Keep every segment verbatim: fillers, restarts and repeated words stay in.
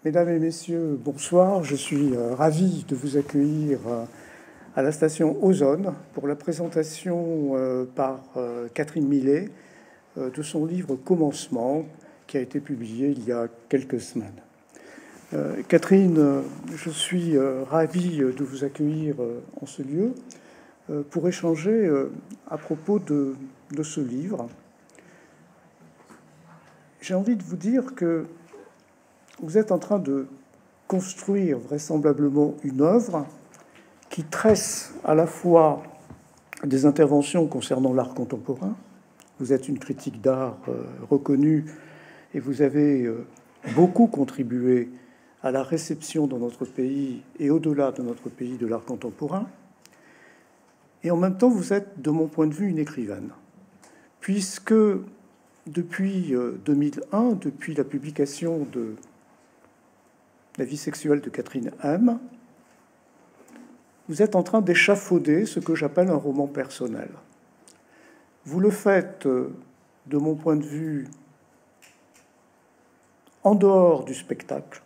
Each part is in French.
Mesdames et messieurs, bonsoir. Je suis euh, ravi de vous accueillir euh, à la station Ozone pour la présentation euh, par euh, Catherine Millet euh, de son livre Commencement, qui a été publié il y a quelques semaines. Euh, Catherine, euh, je suis euh, ravi de vous accueillir euh, en ce lieu euh, pour échanger euh, à propos de, de ce livre. J'ai envie de vous dire que vous êtes en train de construire vraisemblablement une œuvre qui tresse à la fois des interventions concernant l'art contemporain. Vous êtes une critique d'art euh, reconnue et vous avez euh, beaucoup contribué à la réception dans notre pays et au-delà de notre pays de l'art contemporain. Et en même temps, vous êtes, de mon point de vue, une écrivaine, puisque depuis euh, deux mille un, depuis la publication de La vie sexuelle de Catherine M, vous êtes en train d'échafauder ce que j'appelle un roman personnel. Vous le faites, de mon point de vue, en dehors du spectacle,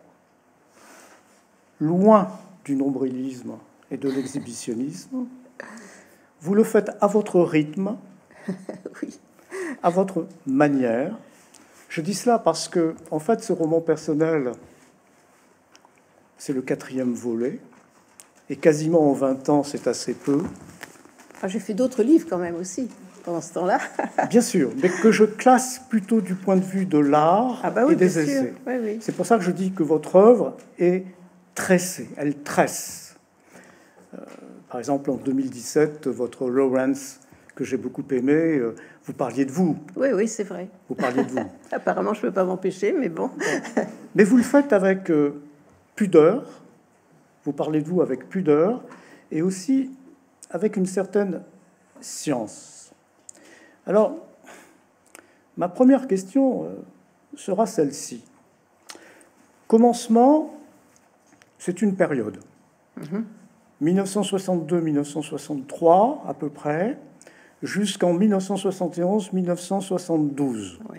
loin du nombrilisme et de l'exhibitionnisme. Vous le faites à votre rythme, oui, à votre manière. Je dis cela parce que, en fait, ce roman personnel, c'est le quatrième volet, et quasiment en vingt ans, c'est assez peu. Ah, j'ai fait d'autres livres quand même aussi, pendant ce temps-là. Bien sûr, mais que je classe plutôt du point de vue de l'art ah bah oui, et des essais. Oui, oui. C'est pour ça que je dis que votre œuvre est tressée, elle tresse. Euh, par exemple, en deux mille dix-sept, votre Lawrence, que j'ai beaucoup aimé, euh, vous parliez de vous. Oui, oui, c'est vrai. Vous parliez de vous. Apparemment, je ne peux pas m'empêcher, mais bon. Mais vous le faites avec... Euh, pudeur, vous parlez de vous avec pudeur, et aussi avec une certaine science. Alors, ma première question sera celle-ci. Commencement, c'est une période. Mm-hmm. mille neuf cent soixante-deux mille neuf cent soixante-trois, à peu près, jusqu'en mille neuf cent soixante et onze mille neuf cent soixante-douze. Oui.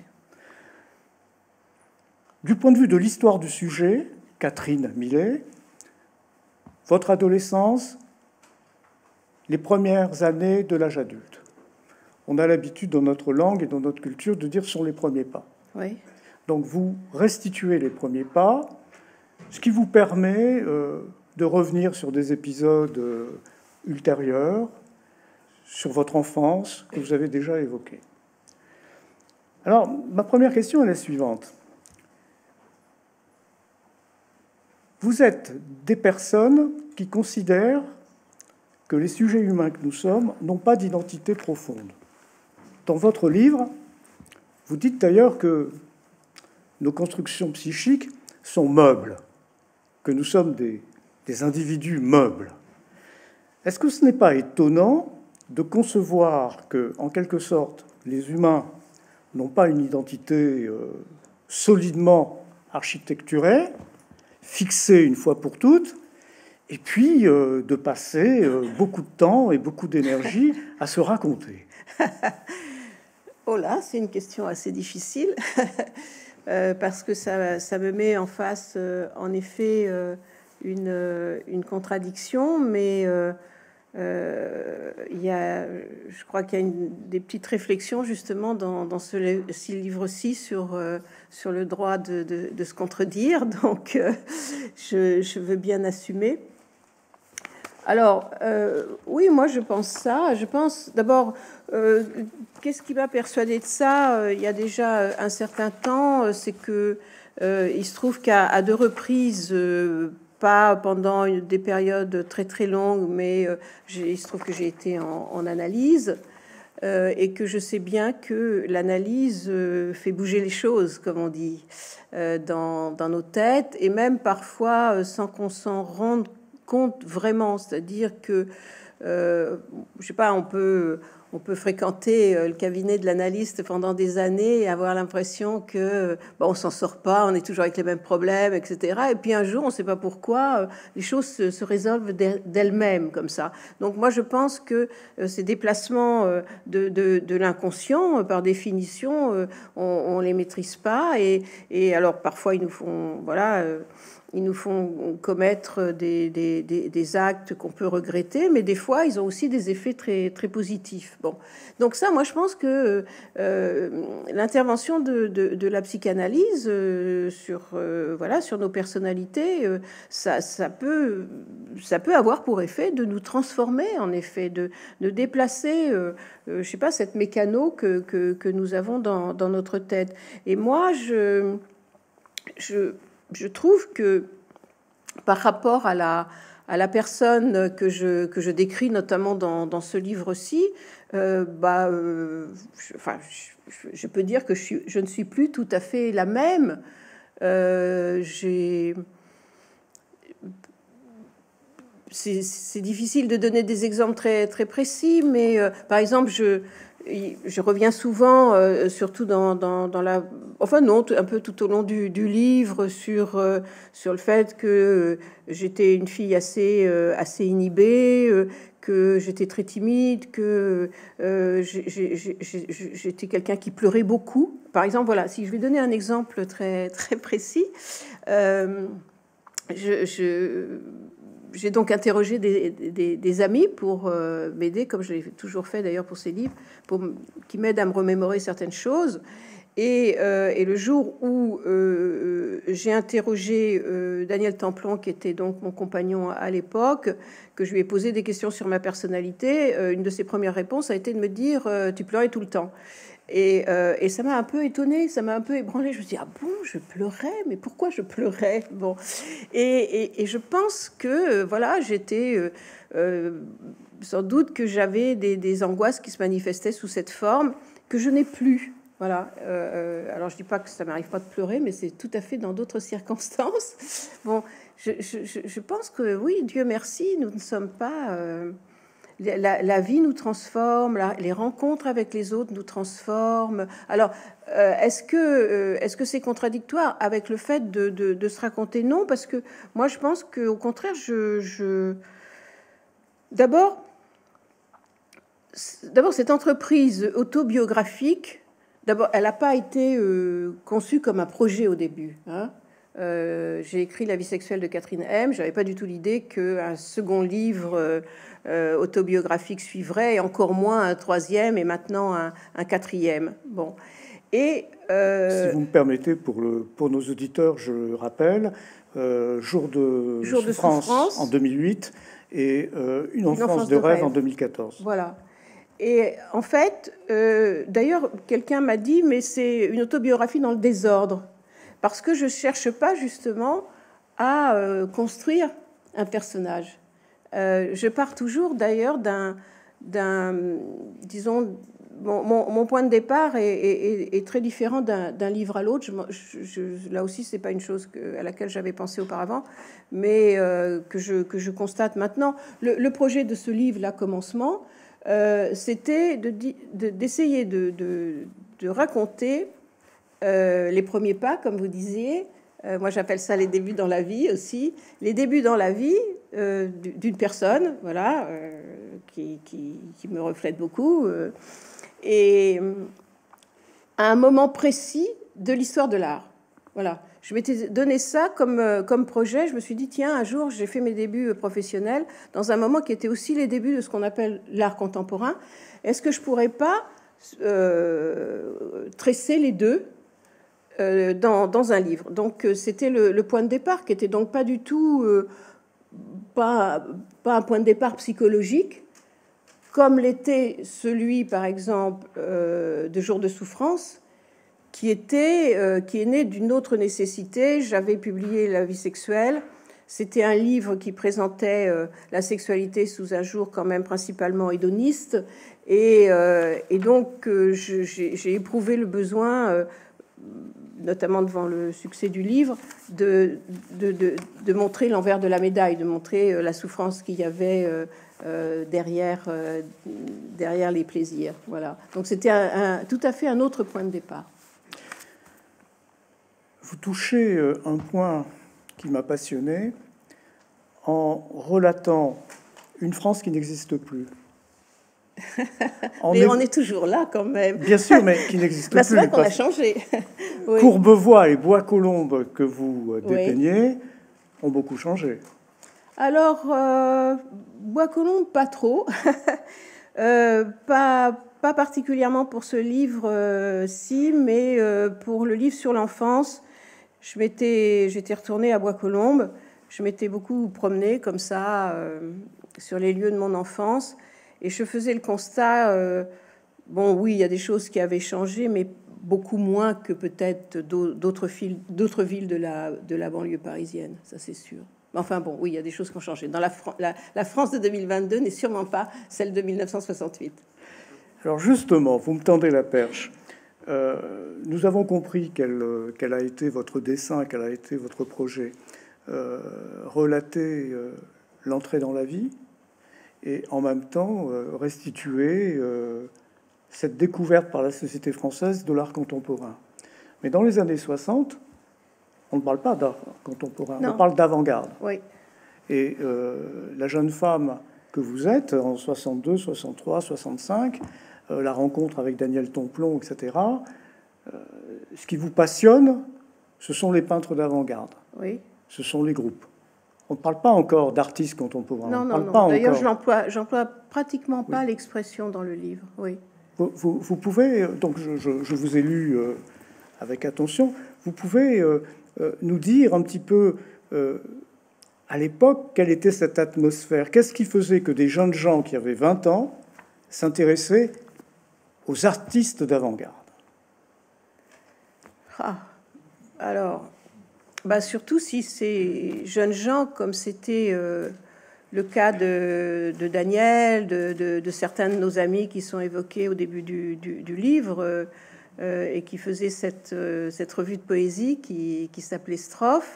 Du point de vue de l'histoire du sujet, Catherine Millet, votre adolescence, les premières années de l'âge adulte. On a l'habitude dans notre langue et dans notre culture de dire sur les premiers pas. Oui. Donc vous restituez les premiers pas, ce qui vous permet euh, de revenir sur des épisodes euh, ultérieurs, sur votre enfance que vous avez déjà évoquée. Alors, ma première question est la suivante. Vous êtes des personnes qui considèrent que les sujets humains que nous sommes n'ont pas d'identité profonde. Dans votre livre, vous dites d'ailleurs que nos constructions psychiques sont meubles, que nous sommes des, des individus meubles. Est-ce que ce n'est pas étonnant de concevoir que, en quelque sorte, les humains n'ont pas une identité euh, solidement architecturée, fixée une fois pour toutes, et puis euh, de passer euh, beaucoup de temps et beaucoup d'énergie à se raconter? Oh là, c'est une question assez difficile, euh, parce que ça, ça me met en face, euh, en effet, euh, une, une contradiction, mais euh, euh, il y a, je crois qu'il y a une, des petites réflexions justement dans, dans ce livre-ci sur, euh, sur le droit de, de, de se contredire, donc euh, je, je veux bien assumer. Alors, euh, oui, moi je pense ça. Je pense d'abord, euh, qu'est-ce qui m'a persuadé de ça euh, il y a déjà un certain temps, euh, c'est que euh, il se trouve qu'à à deux reprises, euh, pas pendant une, des périodes très très longues, mais euh, il se trouve que j'ai été en, en analyse euh, et que je sais bien que l'analyse euh, fait bouger les choses, comme on dit, euh, dans, dans nos têtes, et même parfois euh, sans qu'on s'en rende compte vraiment, c'est-à-dire que, euh, je sais pas, on peut, on peut fréquenter le cabinet de l'analyste pendant des années et avoir l'impression que, bon, on s'en sort pas, on est toujours avec les mêmes problèmes, et cetera. Et puis un jour, on ne sait pas pourquoi, les choses se, se résolvent d'elles-mêmes comme ça. Donc moi, je pense que ces déplacements de, de, de l'inconscient, par définition, on, on les maîtrise pas. Et, et alors parfois, ils nous font, voilà. Ils nous font commettre des, des, des, des actes qu'on peut regretter, mais des fois, ils ont aussi des effets très, très positifs. Bon. Donc ça, moi, je pense que euh, l'intervention de, de, de la psychanalyse euh, sur, euh, voilà, sur nos personnalités, euh, ça, ça, peut, ça peut avoir pour effet de nous transformer, en effet, de, de déplacer, euh, euh, je sais pas, cette mécano que, que, que nous avons dans, dans notre tête. Et moi, je... je Je trouve que par rapport à la, à la personne que je, que je décris notamment dans, dans ce livre-ci, euh, bah, euh, je, enfin, je, je peux dire que je, suis, je ne suis plus tout à fait la même. Euh, j'ai... C'est difficile de donner des exemples très, très précis, mais euh, par exemple, je... Je reviens souvent, euh, surtout dans, dans, dans la... Enfin non, un peu tout au long du, du livre, sur, euh, sur le fait que euh, j'étais une fille assez, euh, assez inhibée, euh, que j'étais très timide, que euh, j'étais quelqu'un qui pleurait beaucoup. Par exemple, voilà, si je vais donner un exemple très, très précis, euh, je... je j'ai donc interrogé des, des, des amis pour euh, m'aider, comme je l'ai toujours fait d'ailleurs pour ces livres, pour qui m'aident à me remémorer certaines choses. Et, euh, et le jour où euh, j'ai interrogé euh, Daniel Templon, qui était donc mon compagnon à l'époque, que je lui ai posé des questions sur ma personnalité, euh, une de ses premières réponses a été de me dire euh, « tu pleurais tout le temps ». Et, euh, et ça m'a un peu étonnée, ça m'a un peu ébranlée. Je me dis, ah bon, je pleurais, mais pourquoi je pleurais? Bon, et, et, et je pense que, euh, voilà, j'étais euh, euh, sans doute que j'avais des, des angoisses qui se manifestaient sous cette forme que je n'ai plus. Voilà. Euh, alors, je dis pas que ça m'arrive pas de pleurer, mais c'est tout à fait dans d'autres circonstances. Bon, je, je, je pense que oui, Dieu merci, nous ne sommes pas... Euh, La, la vie nous transforme, la, les rencontres avec les autres nous transforment. Alors, euh, est-ce que euh, est-ce que c'est contradictoire avec le fait de, de, de se raconter? Non, parce que moi, je pense que au contraire, je, je... d'abord, d'abord cette entreprise autobiographique, d'abord, elle n'a pas été euh, conçue comme un projet au début. Hein. Euh, j'ai écrit La vie sexuelle de Catherine M. J'avais pas du tout l'idée qu'un second livre euh, euh, autobiographique suivrait, et encore moins un troisième et maintenant un, un quatrième. Bon. Et euh, si vous me permettez, pour, le, pour nos auditeurs, je le rappelle, euh, Jour de, Jour souffrance, de souffrance en deux mille huit et euh, Une enfance, Une enfance de, de rêve, rêve en deux mille quatorze. Voilà. Et en fait, euh, d'ailleurs, quelqu'un m'a dit, mais c'est une autobiographie dans le désordre. Parce que je ne cherche pas justement à euh, construire un personnage. Euh, je pars toujours d'ailleurs d'un, d'un, disons, mon, mon, mon point de départ est, est, est très différent d'un, d'un livre à l'autre. Je, je, je, là aussi, c'est pas une chose que, à laquelle j'avais pensé auparavant, mais euh, que, je, que je constate maintenant. Le, le projet de ce livre-là, Commencement, euh, c'était de, de, d'essayer de, de, de raconter Euh, les premiers pas, comme vous disiez, euh, moi j'appelle ça les débuts dans la vie aussi, les débuts dans la vie euh, d'une personne, voilà, euh, qui, qui, qui me reflète beaucoup, euh, et à un moment précis de l'histoire de l'art. Voilà, je m'étais donné ça comme, comme projet. Je me suis dit, tiens, un jour, j'ai fait mes débuts professionnels dans un moment qui était aussi les débuts de ce qu'on appelle l'art contemporain. Est-ce que je pourrais pas euh, tresser les deux Euh, dans, dans un livre. Donc euh, c'était le, le point de départ, qui était donc pas du tout euh, pas, pas un point de départ psychologique, comme l'était celui, par exemple, euh, de Jour de souffrance, qui était euh, qui est né d'une autre nécessité. J'avais publié La vie sexuelle. C'était un livre qui présentait euh, la sexualité sous un jour quand même principalement hédoniste, et, euh, et donc euh, j'ai éprouvé le besoin euh, notamment devant le succès du livre, de, de, de, de montrer l'envers de la médaille, de montrer la souffrance qu'il y avait euh, euh, derrière, euh, derrière les plaisirs. Voilà. Donc c'était un, un, tout à fait un autre point de départ. Vous touchez un point qui m'a passionné en relatant une France qui n'existe plus. mais est... on est toujours là quand même. Bien sûr, mais qui n'existe bah, plus. C'est vrai qu'on a changé. Oui. Courbevoie et Bois-Colombes que vous dépeignez oui. ont beaucoup changé. Alors, euh, Bois-Colombes, pas trop. euh, pas, pas particulièrement pour ce livre-ci, euh, mais euh, pour le livre sur l'enfance. Je m'étais, j'étais retournée à Bois-Colombes. Je m'étais beaucoup promenée comme ça euh, sur les lieux de mon enfance. Et je faisais le constat, euh, bon, oui, il y a des choses qui avaient changé, mais beaucoup moins que peut-être d'autres villes, d'autres villes de la, de la banlieue parisienne, ça c'est sûr. Enfin bon, oui, il y a des choses qui ont changé. Dans la, la, la France de deux mille vingt-deux n'est sûrement pas celle de mille neuf cent soixante-huit. Alors justement, vous me tendez la perche. Euh, nous avons compris quel, quel a été votre dessin, quel a été votre projet. Euh, relater euh, l'entrée dans la vie, et en même temps euh, restituer euh, cette découverte par la société française de l'art contemporain. Mais dans les années soixante, on ne parle pas d'art contemporain, non. On parle d'avant-garde. Oui. Et euh, la jeune femme que vous êtes, en soixante-deux, soixante-trois, soixante-cinq, euh, la rencontre avec Daniel Tomplon, et cetera, euh, ce qui vous passionne, ce sont les peintres d'avant-garde. Oui. Ce sont les groupes. On ne parle pas encore d'artistes contemporains. Non, on non, parle non. Pas D'ailleurs, encore. je l'emploie, j'emploie pratiquement pas oui. l'expression dans le livre. Oui. Vous, vous, vous pouvez, donc je, je, je vous ai lu euh, avec attention, vous pouvez euh, euh, nous dire un petit peu, euh, à l'époque, quelle était cette atmosphère? Qu'est-ce qui faisait que des jeunes gens qui avaient vingt ans s'intéressaient aux artistes d'avant-garde? Ah, alors... Bah surtout si ces jeunes gens, comme c'était euh, le cas de, de Daniel, de, de, de certains de nos amis qui sont évoqués au début du, du, du livre, euh, euh, et qui faisaient cette, euh, cette revue de poésie qui, qui s'appelait Strophe,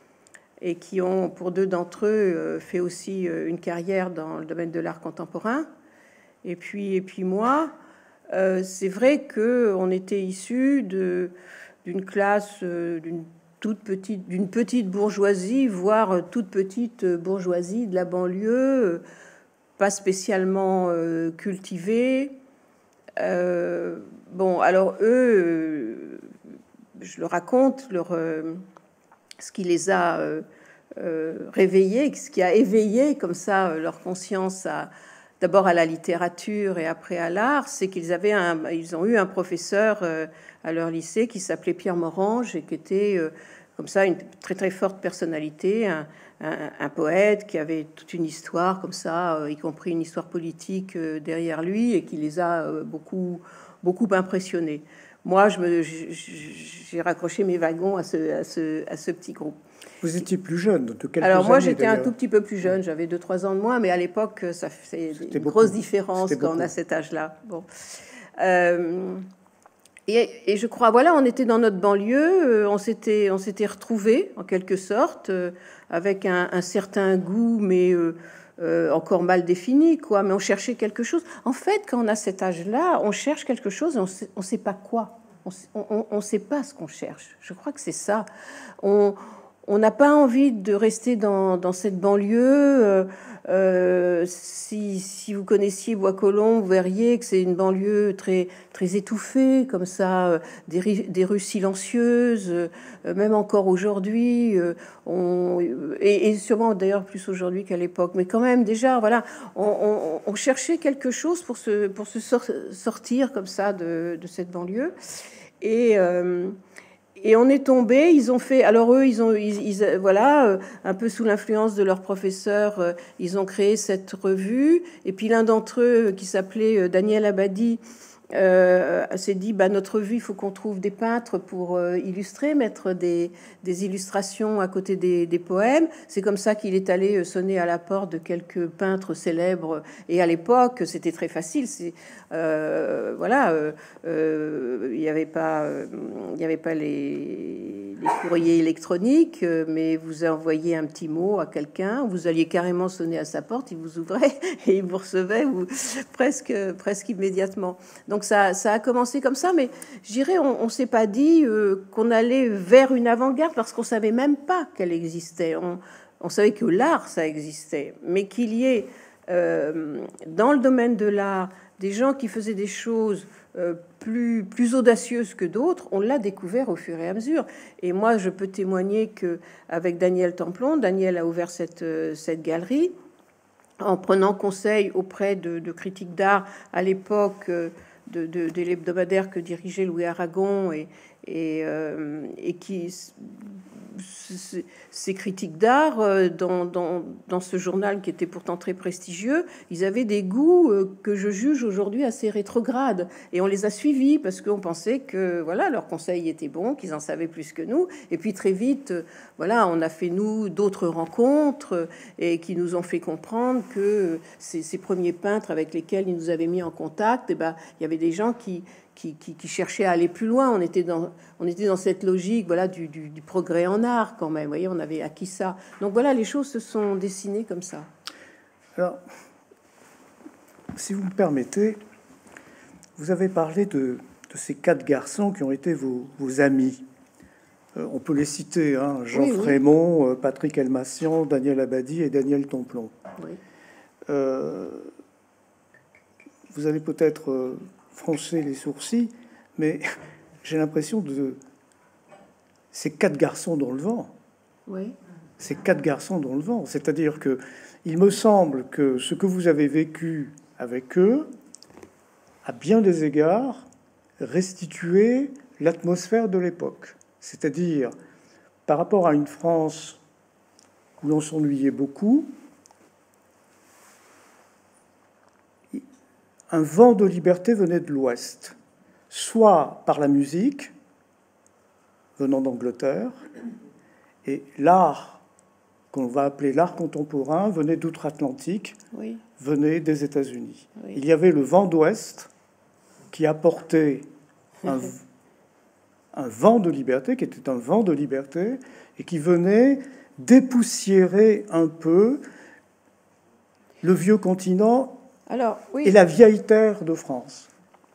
et qui ont, pour deux d'entre eux, euh, fait aussi euh, une carrière dans le domaine de l'art contemporain. Et puis, et puis moi, euh, c'est vrai qu'on était issus de, d'une classe, euh, d'une toute petite, d'une petite bourgeoisie, voire toute petite bourgeoisie de la banlieue, pas spécialement euh, cultivée. Euh, bon, alors eux, euh, je le raconte, leur, euh, ce qui les a euh, euh, réveillés, ce qui a éveillé comme ça leur conscience à d'abord à la littérature et après à l'art, c'est qu'ils avaient un, ils ont eu un professeur euh, à leur lycée qui s'appelait Pierre Morange et qui était euh, comme ça une très très forte personnalité, un, un, un poète qui avait toute une histoire comme ça, euh, y compris une histoire politique euh, derrière lui et qui les a euh, beaucoup beaucoup impressionnés. Moi, je me, j'ai raccroché mes wagons à ce, à ce, à ce petit groupe. Vous étiez plus jeune, de quelques Alors moi, années, j'étais un tout petit peu plus jeune, j'avais deux trois ans de moins, mais à l'époque, ça fait une beaucoup. grosse différence quand beaucoup. on a cet âge-là. Bon. Euh, et, et je crois, voilà, on était dans notre banlieue, on s'était, on s'était retrouvés en quelque sorte, euh, avec un, un certain goût, mais euh, euh, encore mal défini, quoi. Mais on cherchait quelque chose. En fait, quand on a cet âge-là, on cherche quelque chose, et on sait, on sait pas quoi. On ne sait pas ce qu'on cherche. Je crois que c'est ça. On On n'a pas envie de rester dans, dans cette banlieue. Euh, euh, si, si vous connaissiez Bois-Colombes, vous verriez que c'est une banlieue très, très étouffée, comme ça, euh, des, des rues silencieuses, euh, même encore aujourd'hui. Euh, on, et, et sûrement d'ailleurs plus aujourd'hui qu'à l'époque. Mais quand même, déjà, voilà, on, on, on cherchait quelque chose pour se, pour se sor sortir comme ça de, de cette banlieue. Et... Euh, Et on est tombé, ils ont fait, alors eux, ils ont, ils, ils, voilà, euh, un peu sous l'influence de leur professeur, euh, ils ont créé cette revue. Et puis l'un d'entre eux, qui s'appelait euh, Daniel Abadi, euh, s'est dit, bah, notre vue, il faut qu'on trouve des peintres pour euh, illustrer, mettre des, des illustrations à côté des, des poèmes. C'est comme ça qu'il est allé sonner à la porte de quelques peintres célèbres. Et à l'époque, c'était très facile. C'est, euh, voilà, euh, euh, il n'y avait pas, euh, il n'y avait pas les, les courriers électroniques, mais vous envoyiez un petit mot à quelqu'un, vous alliez carrément sonner à sa porte, il vous ouvrait et il vous recevait vous, presque, presque immédiatement. Donc ça, ça a commencé comme ça, mais je dirais, on ne s'est pas dit euh, qu'on allait vers une avant-garde parce qu'on savait même pas qu'elle existait. On, on savait que l'art, ça existait, mais qu'il y ait euh, dans le domaine de l'art des gens qui faisaient des choses euh, plus, plus audacieuses que d'autres, on l'a découvert au fur et à mesure. Et moi, je peux témoigner que avec Daniel Templon, Daniel a ouvert cette, cette galerie en prenant conseil auprès de, de critiques d'art à l'époque de, de, de l'hebdomadaire que dirigeait Louis Aragon et, et, euh, et qui ces critiques d'art dans, dans, dans ce journal qui était pourtant très prestigieux, ils avaient des goûts que je juge aujourd'hui assez rétrogrades et on les a suivis parce qu'on pensait que voilà, leurs conseils étaient bons, qu'ils en savaient plus que nous. Et puis très vite, voilà, on a fait nous d'autres rencontres et qui nous ont fait comprendre que ces, ces premiers peintres avec lesquels ils nous avaient mis en contact, et ben, il y avait des gens qui Qui, qui, qui cherchait à aller plus loin. On était dans, on était dans cette logique, voilà, du, du, du progrès en art quand même. Vous voyez, on avait acquis ça. Donc voilà, les choses se sont dessinées comme ça. Alors, si vous me permettez, vous avez parlé de, de ces quatre garçons qui ont été vos, vos amis. Euh, on peut les citer, hein, Jean oui, Frémont, oui. Patrick Elmassian, Daniel Abadi et Daniel Templon. Oui. Euh, vous allez peut-être euh, froncer les sourcils, mais j'ai l'impression de ces quatre garçons dans le vent. Oui. Ces quatre garçons dans le vent. C'est-à-dire que il me semble que ce que vous avez vécu avec eux, à bien des égards, restituait l'atmosphère de l'époque. C'est-à-dire, par rapport à une France où l'on s'ennuyait beaucoup, un vent de liberté venait de l'Ouest, soit par la musique, venant d'Angleterre, et l'art, qu'on va appeler l'art contemporain, venait d'outre-Atlantique, oui. venait des États-Unis. Oui. Il y avait le vent d'Ouest qui apportait un, un vent de liberté, qui était un vent de liberté, et qui venait dépoussiérer un peu le vieux continent. Alors, oui. Et la vieille terre de France.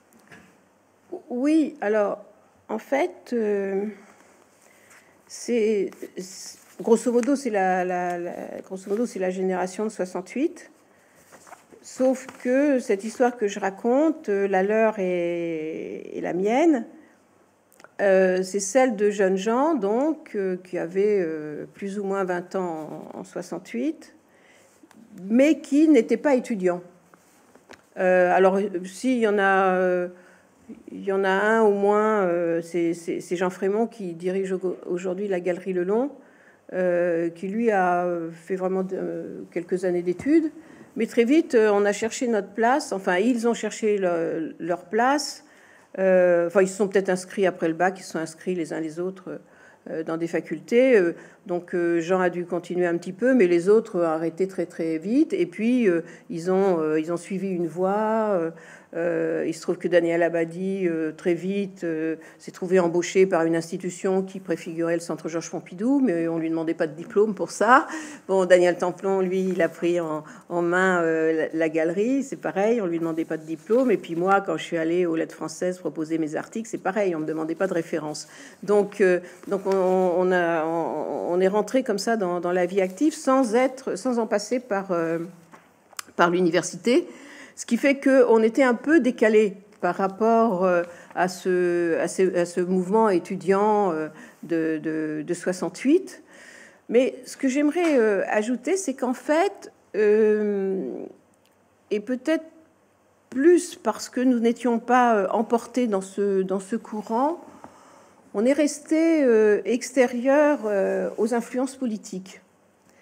Oui, alors, en fait, euh, c'est, grosso modo, c'est la, la, la, grosso modo, c'est la génération de soixante-huit. Sauf que cette histoire que je raconte, la leur et, et la mienne, euh, c'est celle de jeunes gens, donc, euh, qui avaient euh, plus ou moins vingt ans en, en soixante-huit, mais qui n'étaient pas étudiants. Euh, alors, s'il y en a, euh, il y en a un au moins, euh, c'est, c'est, c'est Jean Frémont qui dirige aujourd'hui la Galerie Le Long, euh, qui lui a fait vraiment de, euh, quelques années d'études. Mais très vite, euh, on a cherché notre place. Enfin, ils ont cherché le, leur place. Euh, enfin, ils se sont peut-être inscrits après le bac. Ils se sont inscrits les uns les autres euh, dans des facultés. Euh, donc, euh, Jean a dû continuer un petit peu, mais les autres ont arrêté très très vite. Et puis, euh, ils ont euh, ils ont suivi une voie. Euh, Euh, il se trouve que Daniel Abadi, euh, très vite, euh, s'est trouvé embauché par une institution qui préfigurait le Centre Georges Pompidou, mais on lui demandait pas de diplôme pour ça. Bon, Daniel Templon, lui, il a pris en, en main euh, la, la galerie, c'est pareil, on lui demandait pas de diplôme. Et puis moi, quand je suis allée aux Lettres Françaises proposer mes articles, c'est pareil, on me demandait pas de référence. Donc, euh, donc on, on, a, on, on est rentré comme ça dans, dans la vie active sans être, sans en passer par, euh, par l'université. Ce qui fait qu'on était un peu décalé par rapport à ce, à ce, à ce mouvement étudiant de, de, de soixante-huit. Mais ce que j'aimerais ajouter, c'est qu'en fait, euh, et peut-être plus parce que nous n'étions pas emportés dans ce, dans ce courant, on est resté extérieur aux influences politiques.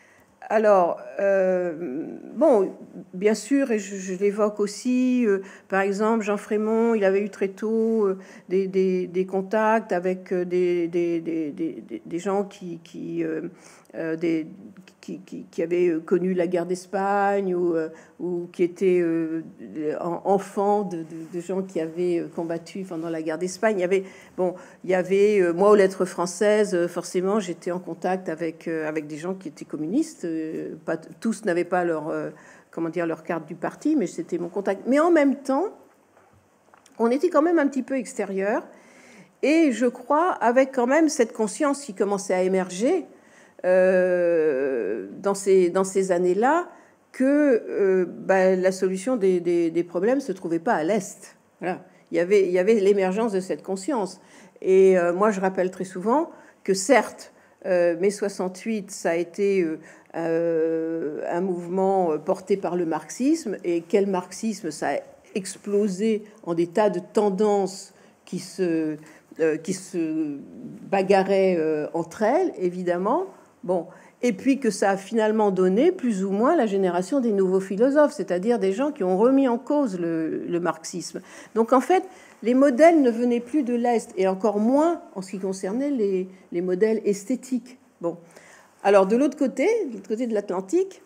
Alors, euh, bon, bien sûr, et je, je l'évoque aussi, euh, par exemple, Jean Frémont, il avait eu très tôt euh, des, des, des contacts avec euh, des, des, des, des, des gens qui, qui, euh, euh, des, qui, qui, qui avaient connu la guerre d'Espagne ou, euh, ou qui étaient euh, enfants de, de, de gens qui avaient combattu pendant la guerre d'Espagne. Il y avait, bon, il y avait, euh, moi, aux lettres françaises, forcément, j'étais en contact avec, euh, avec des gens qui étaient communistes. Pas, tous n'avaient pas leur, euh, comment dire, leur carte du parti, mais c'était mon contact. Mais en même temps, on était quand même un petit peu extérieur, et je crois, avec quand même cette conscience qui commençait à émerger euh, dans ces, dans ces années-là, que euh, bah, la solution des, des, des problèmes se trouvait pas à l'Est. Voilà. Il y avait, il y avait l'émergence de cette conscience. Et euh, moi, je rappelle très souvent que certes, euh, mai soixante-huit, ça a été euh, euh, un mouvement porté par le marxisme. Et quel marxisme? Ça a explosé en des tas de tendances qui se, euh, qui se bagarraient euh, entre elles, évidemment. Bon, et puis que ça a finalement donné plus ou moins la génération des nouveaux philosophes, c'est-à-dire des gens qui ont remis en cause le, le marxisme. Donc en fait, les modèles ne venaient plus de l'Est, et encore moins en ce qui concernait les, les modèles esthétiques. Bon, alors de l'autre côté, de l'autre côté de l'Atlantique,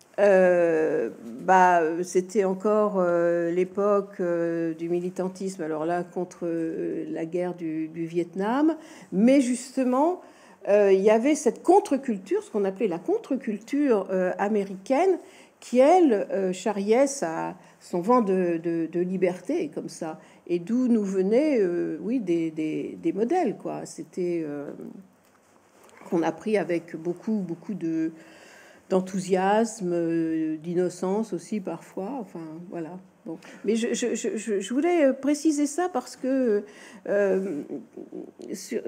euh, bah, c'était encore euh, l'époque euh, du militantisme, alors là, contre euh, la guerre du, du Vietnam, mais justement, euh, il y avait cette contre-culture, ce qu'on appelait la contre-culture euh, américaine, qui, elle, euh, charriait sa, son vent de, de, de liberté, comme ça, et d'où nous venaient, euh, oui, des, des, des modèles, quoi. C'était euh, qu'on a pris avec beaucoup, beaucoup de d'enthousiasme, d'innocence aussi parfois. Enfin, voilà. Bon. Mais je, je, je, je voulais préciser ça parce que euh, sur,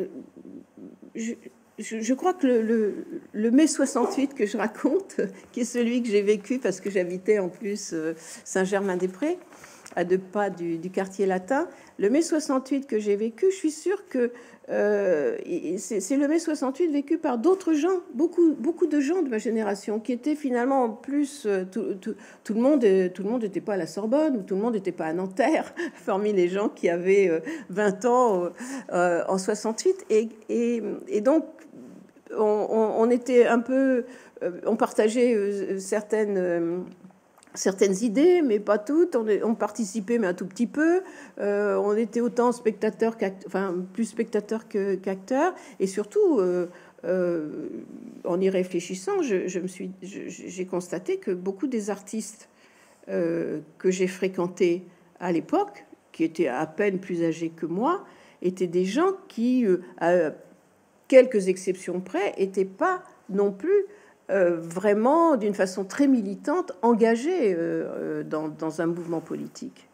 je, je crois que le, le, le mai soixante-huit que je raconte, qui est celui que j'ai vécu parce que j'habitais en plus Saint-Germain-des-Prés, à deux pas du, du quartier latin, le mai soixante-huit que j'ai vécu, je suis sûre que euh, c'est le mai soixante-huit vécu par d'autres gens, beaucoup, beaucoup de gens de ma génération, qui étaient finalement en plus, tout, tout, tout le monde tout le monde n'était pas à la Sorbonne, ou tout le monde n'était pas à Nanterre, parmi les gens qui avaient vingt ans euh, en soixante-huit. Et, et, et donc, on, on, on était un peu... On partageait certaines... certaines idées, mais pas toutes. On, est, on participait, mais un tout petit peu. Euh, on était autant spectateurs, enfin plus spectateurs que qu'acteurs. Et surtout, euh, euh, en y réfléchissant, je, je me suis, j'ai constaté que beaucoup des artistes euh, que j'ai fréquentés à l'époque, qui étaient à peine plus âgés que moi, étaient des gens qui, euh, à quelques exceptions près, n'étaient pas non plus Euh, vraiment d'une façon très militante, engagée euh, dans, dans un mouvement politique.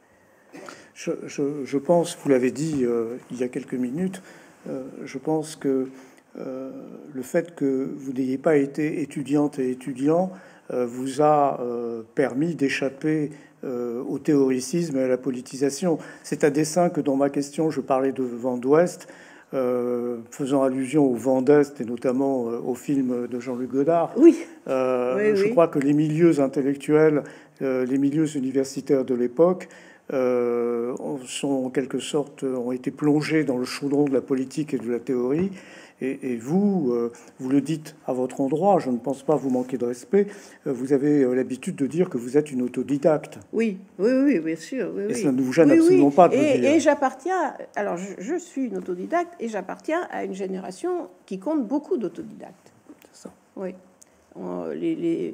Je, je, je pense, vous l'avez dit euh, il y a quelques minutes, euh, je pense que euh, le fait que vous n'ayez pas été étudiante et étudiant euh, vous a euh, permis d'échapper euh, au théoricisme et à la politisation. C'est à dessein que dans ma question, je parlais de vent d'Ouest, Euh, faisant allusion au vent d'Est et notamment euh, au film de Jean-Luc Godard. Oui. Euh, oui, je oui. crois que les milieux intellectuels, euh, les milieux universitaires de l'époque euh, sont en quelque sorte ont été plongés dans le chaudron de la politique et de la théorie. Et, et vous, euh, vous le dites à votre endroit, je ne pense pas vous manquer de respect, euh, vous avez euh, l'habitude de dire que vous êtes une autodidacte. Oui, oui, oui, bien sûr. Oui, et oui. ça ne vous gêne oui, absolument oui. pas de et, le dire. Et j'appartiens, alors je, je suis une autodidacte et j'appartiens à une génération qui compte beaucoup d'autodidactes. C'est ça. Oui. Euh, les, les...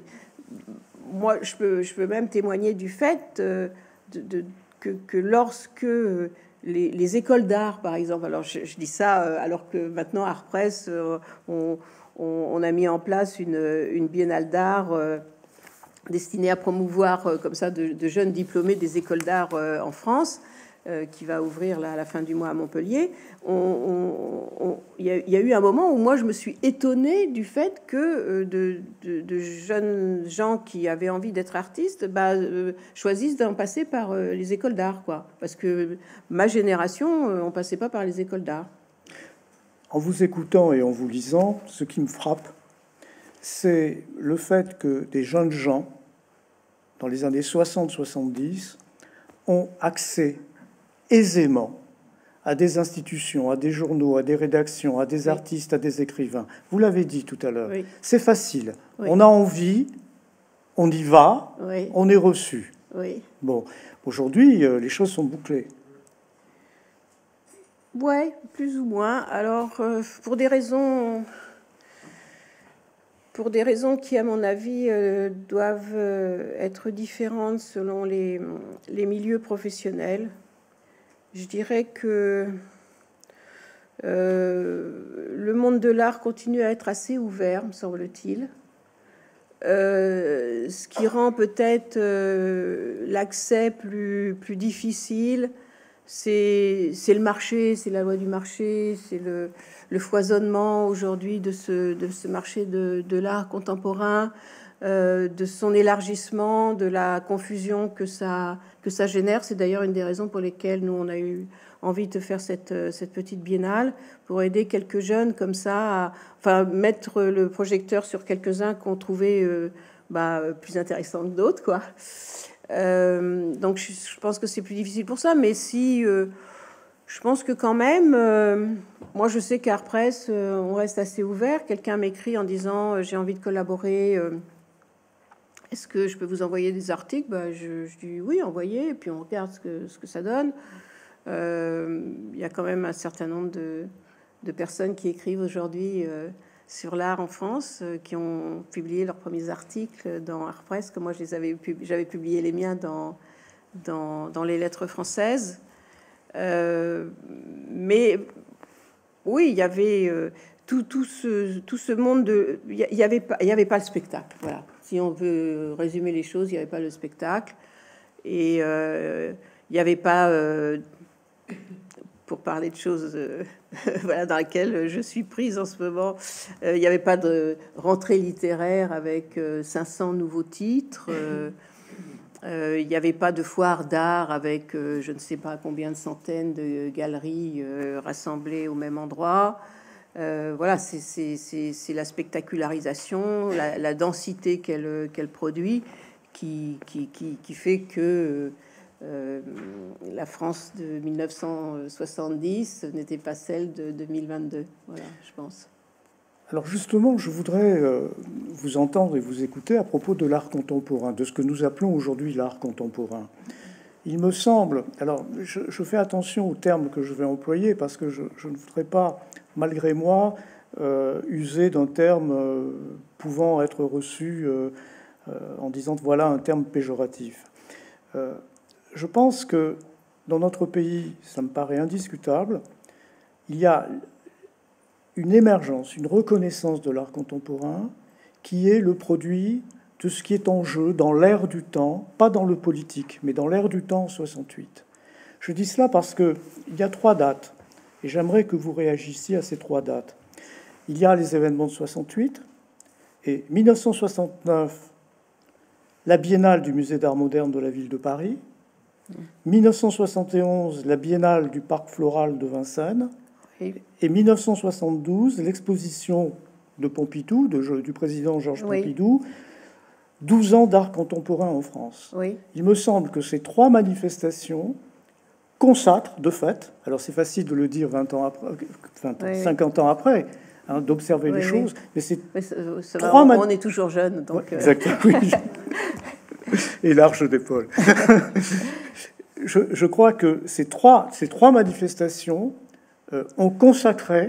Moi, je peux, je peux même témoigner du fait euh, de, de, que, que lorsque... Les, les écoles d'art, par exemple. Alors, je, je dis ça euh, alors que maintenant, à Art Press, euh, on, on, on a mis en place une, une biennale d'art euh, destinée à promouvoir euh, comme ça de, de jeunes diplômés des écoles d'art euh, en France, euh, qui va ouvrir là, à la fin du mois à Montpellier. Il on, on, y, y a eu un moment où moi, je me suis étonnée du fait que euh, de, de, de jeunes gens qui avaient envie d'être artistes bah, euh, choisissent d'en passer par euh, les écoles d'art, quoi. Parce que ma génération, euh, on passait pas par les écoles d'art. En vous écoutant et en vous lisant, ce qui me frappe, c'est le fait que des jeunes gens, dans les années soixante soixante-dix, ont accès aisément à des institutions, à des journaux, à des rédactions, à des oui. artistes, à des écrivains. Vous l'avez dit tout à l'heure, oui. c'est facile. Oui. On a envie, on y va, oui. on est reçu. Oui. Bon, aujourd'hui, euh, les choses sont bouclées. Ouais, plus ou moins. Alors, euh, pour des raisons, pour des raisons qui, à mon avis, euh, doivent euh, être différentes selon les, les milieux professionnels, je dirais que euh, le monde de l'art continue à être assez ouvert, me semble-t-il. Euh, ce qui rend peut-être euh, l'accès plus, plus difficile, c'est le marché, c'est la loi du marché, c'est le, le foisonnement aujourd'hui de ce, de ce marché de, de l'art contemporain, euh, de son élargissement, de la confusion que ça, que ça génère. C'est d'ailleurs une des raisons pour lesquelles nous, on a eu envie de faire cette, cette petite biennale, pour aider quelques jeunes comme ça, à, enfin, mettre le projecteur sur quelques-uns qu'on trouvait euh, bah, plus intéressants que d'autres, quoi. Euh, donc je, je pense que c'est plus difficile pour ça, mais si euh, je pense que quand même euh, moi je sais qu'à Art Press euh, on reste assez ouvert. Quelqu'un m'écrit en disant euh, j'ai envie de collaborer, euh, est-ce que je peux vous envoyer des articles? Bah, je, je dis oui, envoyez, et puis on regarde ce que, ce que ça donne. Euh, il y a quand même un certain nombre de, de personnes qui écrivent aujourd'hui euh, sur l'art en France, euh, qui ont publié leurs premiers articles dans Art Press, que moi je les avais pub j'avais publié les miens dans, dans, dans les lettres françaises. Euh, mais oui, il y avait euh, tout, tout, ce, tout ce monde de... Il n'y avait pas, il y avait pas le spectacle, voilà. Si on veut résumer les choses, il n'y avait pas le spectacle. Et euh, il n'y avait pas... Euh, pour parler de choses euh, voilà, dans lesquelles je suis prise en ce moment. Euh, il n'y avait pas de rentrée littéraire avec euh, cinq cents nouveaux titres. Euh, euh, il n'y avait pas de foire d'art avec euh, je ne sais pas combien de centaines de galeries euh, rassemblées au même endroit. Euh, voilà, c'est la spectacularisation, la, la densité qu'elle qu'elle produit qui, qui, qui, qui fait que... Euh, la France de mille neuf cent soixante-dix n'était pas celle de deux mille vingt-deux. Voilà, je pense. Alors justement, je voudrais euh, vous entendre et vous écouter à propos de l'art contemporain, de ce que nous appelons aujourd'hui l'art contemporain. Il me semble, alors je, je fais attention aux termes que je vais employer parce que je, je ne voudrais pas, malgré moi, euh, user d'un terme euh, pouvant être reçu euh, euh, en disant voilà un terme péjoratif. Euh, Je pense que dans notre pays, ça me paraît indiscutable, il y a une émergence, une reconnaissance de l'art contemporain qui est le produit de ce qui est en jeu dans l'ère du temps, pas dans le politique, mais dans l'ère du temps en soixante-huit. Je dis cela parce qu'il y a trois dates, et j'aimerais que vous réagissiez à ces trois dates. Il y a les événements de soixante-huit, et mille neuf cent soixante-neuf, la Biennale du Musée d'Art moderne de la ville de Paris, mille neuf cent soixante et onze, la Biennale du Parc Floral de Vincennes, oui. Et mille neuf cent soixante-douze, l'exposition de Pompidou, de, du président Georges oui. Pompidou, douze ans d'art contemporain en France. Oui. Il me semble que ces trois manifestations consacrent, de fait, alors c'est facile de le dire vingt ans après, vingt ans, oui. cinquante ans après, hein, d'observer oui, les oui. choses, mais c'est trois... On, on est toujours jeune, donc... Ouais, exactement, oui. Et large d'épaule. je, je crois que ces trois, ces trois manifestations euh, ont consacré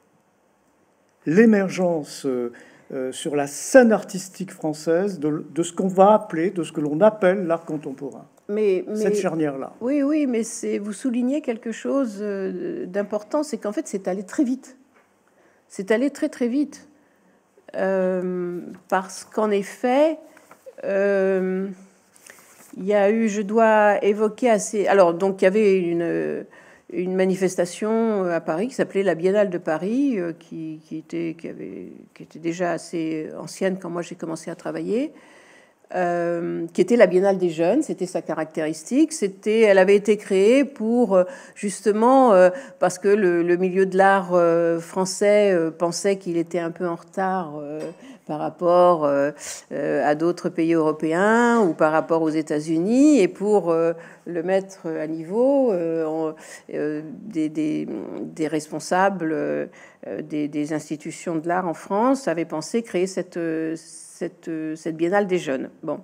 l'émergence euh, euh, sur la scène artistique française de, de ce qu'on va appeler, de ce que l'on appelle l'art contemporain. Mais, mais, cette charnière-là. Oui, oui, mais vous soulignez quelque chose d'important, c'est qu'en fait, c'est allé très vite. C'est allé très, très vite. Euh, parce qu'en effet... Euh, il y a eu, je dois évoquer assez... Alors, donc, il y avait une, une manifestation à Paris qui s'appelait la Biennale de Paris, qui, qui, était, qui, avait, qui était déjà assez ancienne quand moi j'ai commencé à travailler, euh, qui était la Biennale des jeunes, c'était sa caractéristique. C'était, elle avait été créée pour, justement, euh, parce que le, le milieu de l'art euh, français euh, pensait qu'il était un peu en retard euh, par rapport euh, euh, à d'autres pays européens ou par rapport aux États-Unis, et pour euh, le mettre à niveau, euh, on, euh, des, des, des responsables euh, des, des institutions de l'art en France avaient pensé créer cette, cette, cette biennale des jeunes. Bon.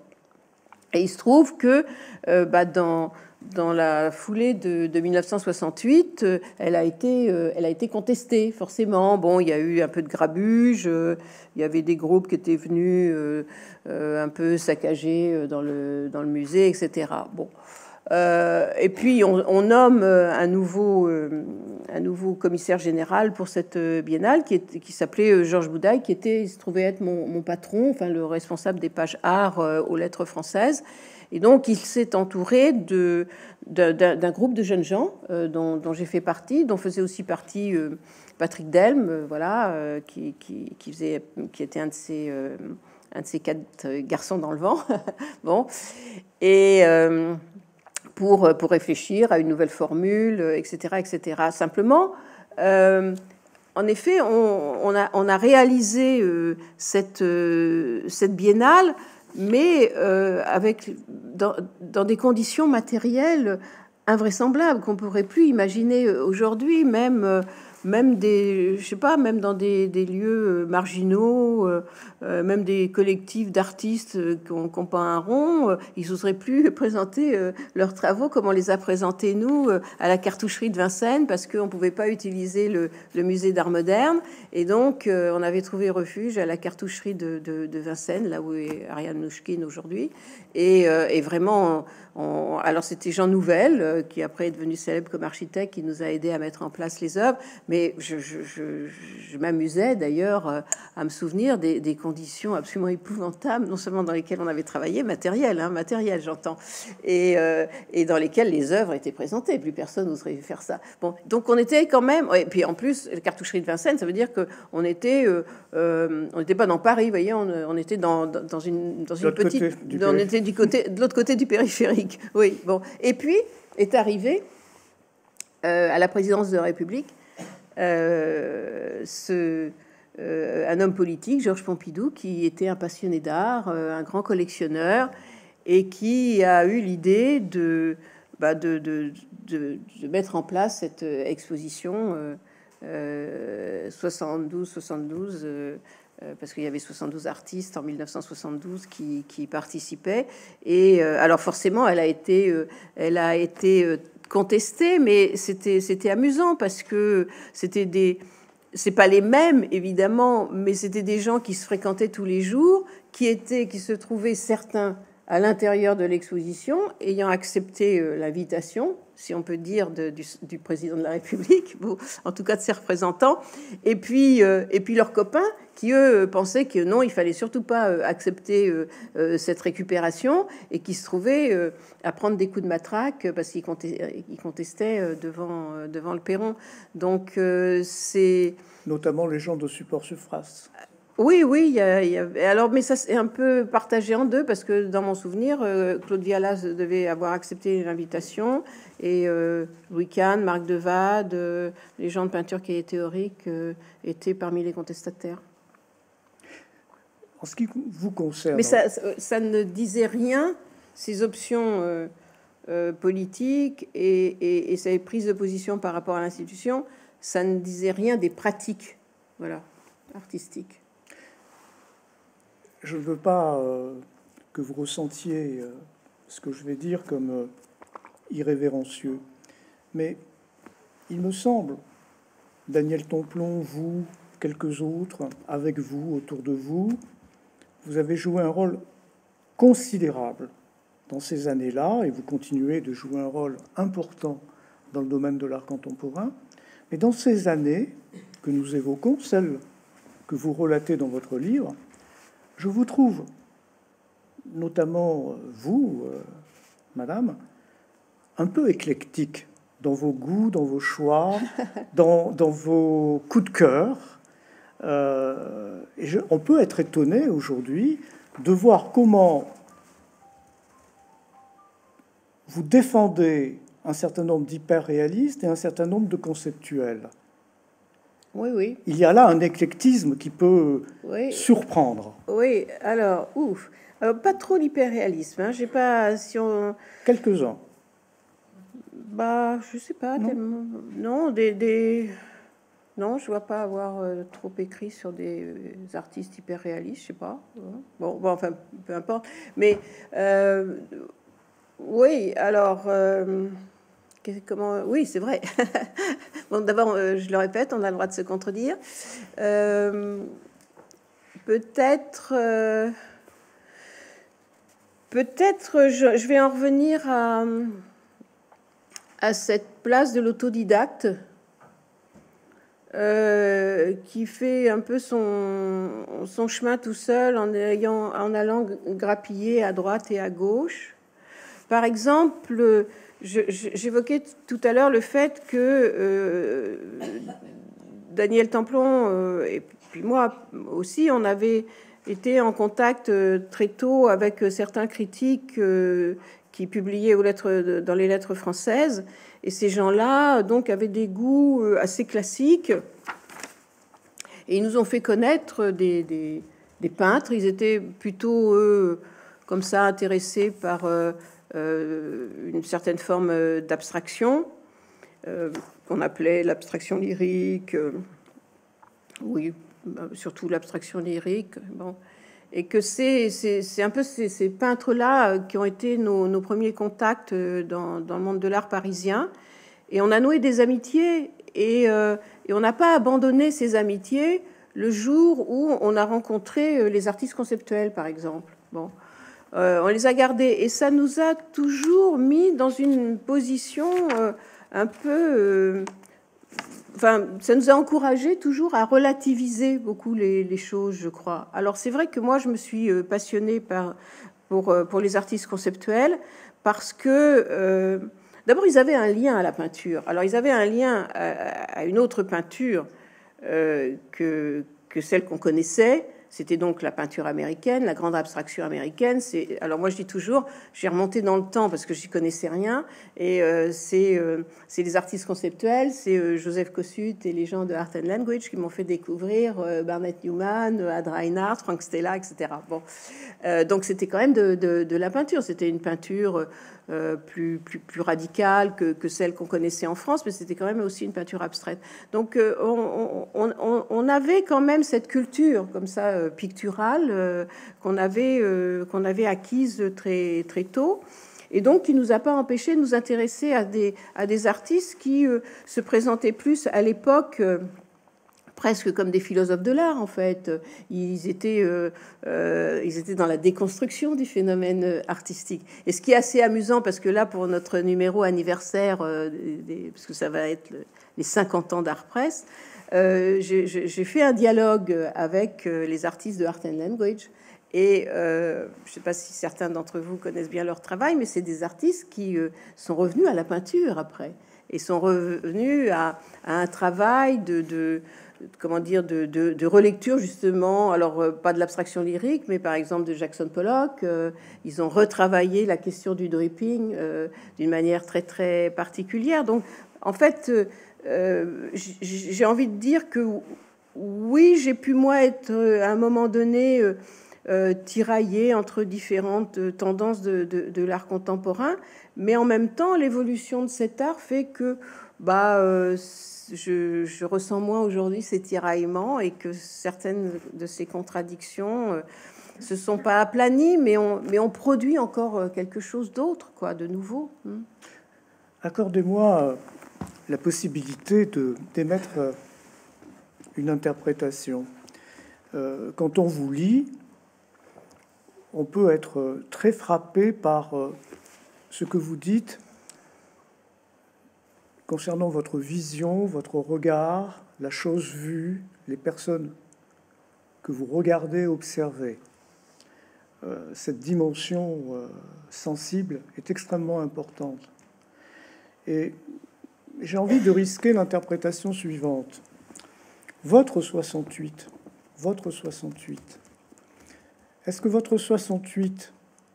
Et il se trouve que euh, bah, dans, dans la foulée de, de mille neuf cent soixante-huit, euh, elle, a été, euh, elle a été contestée, forcément. Bon, il y a eu un peu de grabuge, euh, il y avait des groupes qui étaient venus euh, euh, un peu saccager dans le, dans le musée, et cetera. Bon. Euh, et puis on, on nomme un nouveau, euh, un nouveau commissaire général pour cette biennale qui, est, qui s'appelait Georges Boudaille, qui était, il se trouvait être mon, mon patron, enfin le responsable des pages art euh, aux lettres françaises. Et donc il s'est entouré de, de, d'un, d'un groupe de jeunes gens euh, dont, dont j'ai fait partie, dont faisait aussi partie euh, Patrick Delme, euh, voilà, euh, qui, qui, qui, faisait, qui était un de ces, euh, un de ces quatre garçons dans le vent. Bon, et euh, Pour, pour réfléchir à une nouvelle formule, et cetera, et cetera. Simplement, euh, en effet, on, on, a, on a réalisé euh, cette, euh, cette biennale, mais euh, avec, dans, dans des conditions matérielles invraisemblables qu'on pourrait plus imaginer aujourd'hui, même... Euh, même des, je sais pas, même dans des, des lieux marginaux, euh, euh, même des collectifs d'artistes qui ont, qui ont pas un rond, euh, ils n'oseraient plus présenter euh, leurs travaux comme on les a présentés nous euh, à la cartoucherie de Vincennes, parce qu'on pouvait pas utiliser le, le musée d'art moderne, et donc euh, on avait trouvé refuge à la cartoucherie de, de, de Vincennes, là où est Ariane Nouchkine aujourd'hui, et, euh, et vraiment, on, alors c'était Jean Nouvel euh, qui après est devenu célèbre comme architecte, qui nous a aidé à mettre en place les œuvres. Mais je, je, je, je m'amusais d'ailleurs à me souvenir des, des conditions absolument épouvantables, non seulement dans lesquelles on avait travaillé, matériel, hein, matériel, j'entends, et, euh, et dans lesquelles les œuvres étaient présentées. Plus personne n'oserait faire ça. Bon, donc on était quand même, et puis en plus, la cartoucherie de Vincennes, ça veut dire que on était, euh, euh, on n'était pas dans Paris, vous voyez, on, on était dans, dans une, dans une petite, on était du côté, de l'autre côté du périphérique. Oui, bon. Et puis est arrivé euh, à la présidence de la République. Euh, ce, euh, un homme politique, Georges Pompidou, qui était un passionné d'art, euh, un grand collectionneur, et qui a eu l'idée de, bah, de, de, de, de mettre en place cette exposition euh, euh, soixante-douze soixante-douze, euh, parce qu'il y avait soixante-douze artistes en mille neuf cent soixante-douze qui, qui participaient. Et euh, alors forcément, elle a été, euh, elle a été euh, contesté, mais c'était c'était amusant parce que c'était des, c'est pas les mêmes évidemment, mais c'était des gens qui se fréquentaient tous les jours, qui étaient, qui se trouvaient certains à l'intérieur de l'exposition, ayant accepté euh, l'invitation, si on peut dire, de, du, du président de la République, ou en tout cas de ses représentants, et puis euh, et puis leurs copains qui eux pensaient que non, il fallait surtout pas euh, accepter euh, euh, cette récupération, et qui se trouvaient euh, à prendre des coups de matraque parce qu'ils contestaient, ils contestaient euh, devant euh, devant le perron. Donc euh, c'est notamment les gens de Support Sufras. Oui, oui, il y a, il y a... alors, mais ça c'est un peu partagé en deux, parce que dans mon souvenir, euh, Claude Vialas devait avoir accepté l'invitation, et euh, Louis Kahn, Marc Devade, euh, les gens de peinture qui est théorique euh, étaient parmi les contestataires. En ce qui vous concerne, mais ça, ça ne disait rien, ces options euh, euh, politiques et, et, et ces prises de position par rapport à l'institution, ça ne disait rien des pratiques, voilà, artistiques. Je ne veux pas euh, que vous ressentiez euh, ce que je vais dire comme euh, irrévérencieux, mais il me semble, Daniel Tomplon, vous, quelques autres, avec vous, autour de vous, vous avez joué un rôle considérable dans ces années-là, et vous continuez de jouer un rôle important dans le domaine de l'art contemporain. Mais dans ces années que nous évoquons, celles que vous relatez dans votre livre, je vous trouve, notamment vous, euh, madame, un peu éclectique dans vos goûts, dans vos choix, dans, dans vos coups de cœur. Euh, et je, on peut être étonné aujourd'hui de voir comment vous défendez un certain nombre d'hyper-réalistes et un certain nombre de conceptuels. Oui, oui. Il y a là un éclectisme qui peut oui. surprendre. Oui, alors, ouf. Alors, pas trop l'hyperréalisme. Hein. J'ai pas... Si on... Quelques-uns. Bah, je sais pas. Non, tellement... non des, des... Non, je vois pas avoir euh, trop écrit sur des euh, artistes hyper réalistes, je sais pas. Bon, bon, enfin, peu importe. Mais euh, oui, alors, euh, comment Oui, c'est vrai. Bon, d'abord, euh, je le répète, on a le droit de se contredire. Euh, peut-être, euh, peut-être, je, je vais en revenir à à cette place de l'autodidacte. Euh, qui fait un peu son, son chemin tout seul en, ayant, en allant grappiller à droite et à gauche. Par exemple, j'évoquais tout à l'heure le fait que euh, Daniel Templon euh, et puis moi aussi, on avait été en contact très tôt avec certains critiques euh, qui publiaient aux lettres, dans les lettres françaises. Et ces gens-là, donc, avaient des goûts assez classiques. Et ils nous ont fait connaître des, des, des peintres. Ils étaient plutôt, eux, comme ça, intéressés par euh, euh, une certaine forme d'abstraction, euh, qu'on appelait l'abstraction lyrique. Euh, oui, surtout l'abstraction lyrique. Bon. Et que c'est un peu ces, ces peintres-là qui ont été nos, nos premiers contacts dans, dans le monde de l'art parisien. Et on a noué des amitiés, et, euh, et on n'a pas abandonné ces amitiés le jour où on a rencontré les artistes conceptuels, par exemple. Bon, euh, on les a gardés, et ça nous a toujours mis dans une position euh, un peu... Euh, Enfin, ça nous a encouragé toujours à relativiser beaucoup les, les choses, je crois. Alors, c'est vrai que moi, je me suis passionnée par, pour, pour les artistes conceptuels parce que, euh, d'abord, ils avaient un lien à la peinture. Alors, ils avaient un lien à, à une autre peinture euh, que, que celle qu'on connaissait. C'était donc la peinture américaine, la grande abstraction américaine. C'est, alors moi je dis toujours, j'ai remonté dans le temps parce que j'y connaissais rien. Et euh, c'est euh, c'est les artistes conceptuels, c'est euh, Joseph Kosuth et les gens de Art and Language qui m'ont fait découvrir euh, Barnett Newman, Ad Reinhardt, Frank Stella, et cetera. Bon, euh, donc c'était quand même de, de, de la peinture. C'était une peinture euh, plus, plus, plus radicale que, que celle qu'on connaissait en France, mais c'était quand même aussi une peinture abstraite. Donc euh, on, on, on, on avait quand même cette culture comme ça euh, picturale euh, qu'on avait, euh, qu'on avait acquise très, très tôt. Et donc, qui ne nous a pas empêché de nous intéresser à des, à des artistes qui euh, se présentaient plus à l'époque euh, presque comme des philosophes de l'art, en fait. Ils étaient, euh, euh, ils étaient dans la déconstruction du phénomène artistique. Et ce qui est assez amusant, parce que là, pour notre numéro anniversaire, euh, des, parce que ça va être le, les cinquante ans d'Art Press, euh, j'ai fait un dialogue avec les artistes de Art and Language. Et euh, je ne sais pas si certains d'entre vous connaissent bien leur travail, mais c'est des artistes qui euh, sont revenus à la peinture après, et sont revenus à, à un travail de, de comment dire, de, de, de relecture justement, alors euh, pas de l'abstraction lyrique, mais par exemple de Jackson Pollock. Euh, ils ont retravaillé la question du dripping euh, d'une manière très très particulière. Donc en fait, euh, j'ai envie de dire que oui, j'ai pu moi être à un moment donné euh, euh, tiraillé entre différentes tendances de, de, de l'art contemporain, mais en même temps, l'évolution de cet art fait que bah, euh, je, je ressens moins aujourd'hui ces tiraillements, et que certaines de ces contradictions euh, se sont pas aplanies, mais on, mais on produit encore quelque chose d'autre, quoi, de nouveau. Accordez-moi la possibilité de d'émettre une interprétation. Euh, quand on vous lit, on peut être très frappé par ce que vous dites concernant votre vision, votre regard, la chose vue, les personnes que vous regardez, observez. Euh, cette dimension euh, sensible est extrêmement importante. Et j'ai envie de risquer l'interprétation suivante. Votre soixante-huit, votre soixante-huit, est-ce que votre soixante-huit,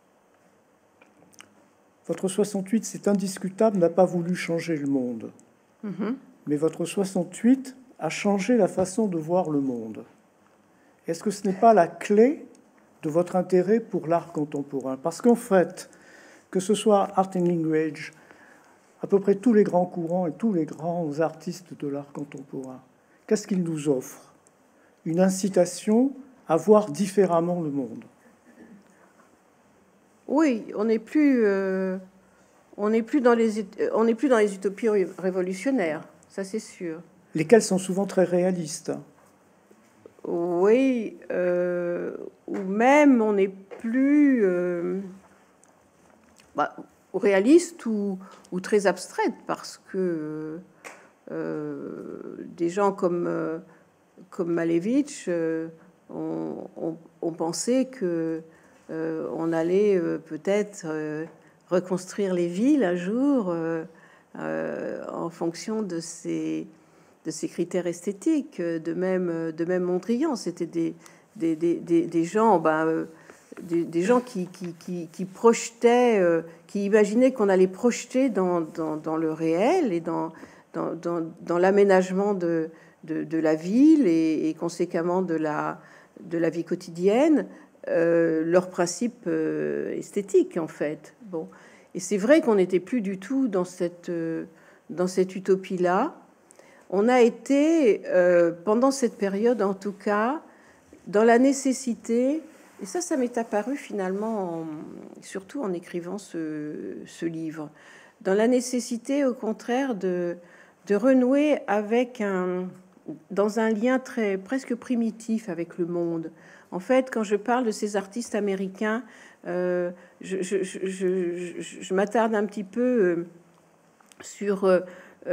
votre soixante-huit, c'est indiscutable, n'a pas voulu changer le monde. Mm-hmm. Mais votre soixante-huit a changé la façon de voir le monde. Est-ce que ce n'est pas la clé de votre intérêt pour l'art contemporain? Parce qu'en fait, que ce soit Art and Language, à peu près tous les grands courants et tous les grands artistes de l'art contemporain, qu'est-ce qu'ils nous offrent? Une incitation à voir différemment le monde. Oui, on n'est plus, euh, on n'est plus dans les, on n'est plus dans les utopies révolutionnaires, ça c'est sûr. Lesquelles sont souvent très réalistes. Oui, euh, ou même on n'est plus euh, bah, réaliste ou, ou très abstraite, parce que euh, des gens comme, euh, comme Malevich euh, ont, ont, ont pensé que euh, on allait euh, peut-être euh, reconstruire les villes un jour euh, euh, en fonction de ces de ces critères esthétiques. De même, de même Mondrian, c'était des, des, des, des, des gens, ben, des, des gens qui, qui, qui, qui projetaient, euh, qui imaginaient qu'on allait projeter dans, dans, dans le réel et dans, dans, dans, dans l'aménagement de, de, de la ville et, et conséquemment de la, de la vie quotidienne, euh, leurs principes euh, esthétiques, en fait. Bon. Et c'est vrai qu'on n'était plus du tout dans cette, euh, dans cette utopie-là. On a été, euh, pendant cette période en tout cas, dans la nécessité, et ça, ça m'est apparu finalement, en, surtout en écrivant ce, ce livre, dans la nécessité, au contraire, de, de renouer avec un, dans un lien très presque primitif avec le monde. En fait, quand je parle de ces artistes américains, euh, je, je, je, je, je m'attarde un petit peu euh, sur... Euh,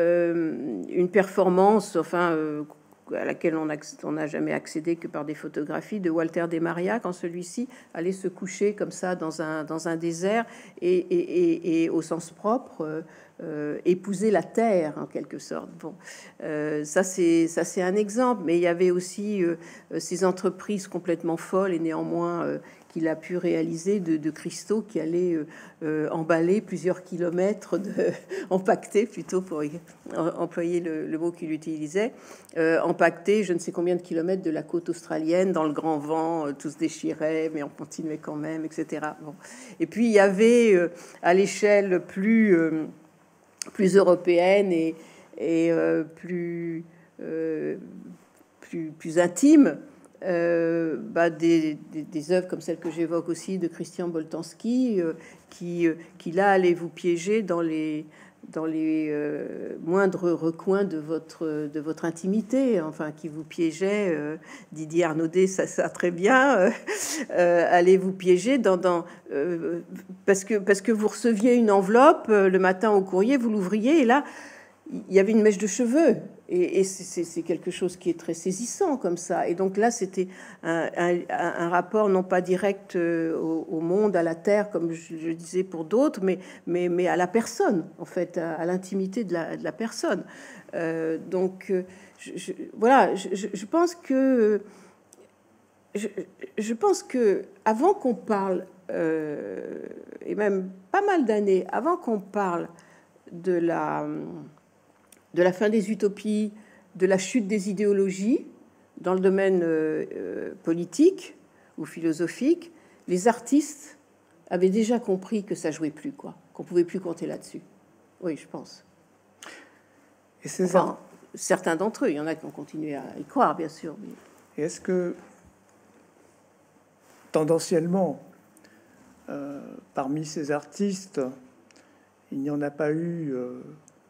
Euh, une performance, enfin, euh, à laquelle on n'a jamais accédé que par des photographies de Walter de Maria, quand celui-ci allait se coucher comme ça dans un, dans un désert et, et, et, et au sens propre, euh, euh, épouser la terre en quelque sorte. Bon, euh, ça c'est ça c'est un exemple, mais il y avait aussi euh, ces entreprises complètement folles et néanmoins euh, qu'il a pu réaliser de, de cristaux qui allaient euh, euh, emballer plusieurs kilomètres, de, empaqueter plutôt pour employer le, le mot qu'il utilisait, euh, empaqueter je ne sais combien de kilomètres de la côte australienne dans le grand vent, euh, tout se déchirait, mais on continuait quand même, et cetera. Bon. Et puis il y avait euh, à l'échelle plus euh, plus européenne et, et euh, plus, euh, plus plus intime. Euh, bah des, des, des œuvres comme celle que j'évoque aussi de Christian Boltanski, euh, qui, euh, qui là allait vous piéger dans les, dans les euh, moindres recoins de votre, de votre intimité, enfin qui vous piégeait, euh, Didier Arnaudet, ça, ça très bien, euh, euh, allez vous piéger dans, dans euh, parce que parce que vous receviez une enveloppe euh, le matin au courrier, vous l'ouvriez et là il y avait une mèche de cheveux. Et, et c'est quelque chose qui est très saisissant comme ça. Et donc là, c'était un, un, un rapport non pas direct au, au monde, à la terre, comme je, je disais pour d'autres, mais, mais, mais à la personne, en fait, à, à l'intimité de la, de la personne. Euh, donc, je, je, voilà, je, je pense que je, je pense que avant qu'on parle, euh, et même pas mal d'années avant qu'on parle de la de la fin des utopies, de la chute des idéologies dans le domaine euh, euh, politique ou philosophique, les artistes avaient déjà compris que ça jouait plus, quoi, qu'on pouvait plus compter là-dessus. Oui, je pense. Et ces enfin, art... certains d'entre eux, il y en a qui ont continué à y croire, bien sûr. Mais... Et est-ce que, tendanciellement, euh, parmi ces artistes, il n'y en a pas eu... Euh,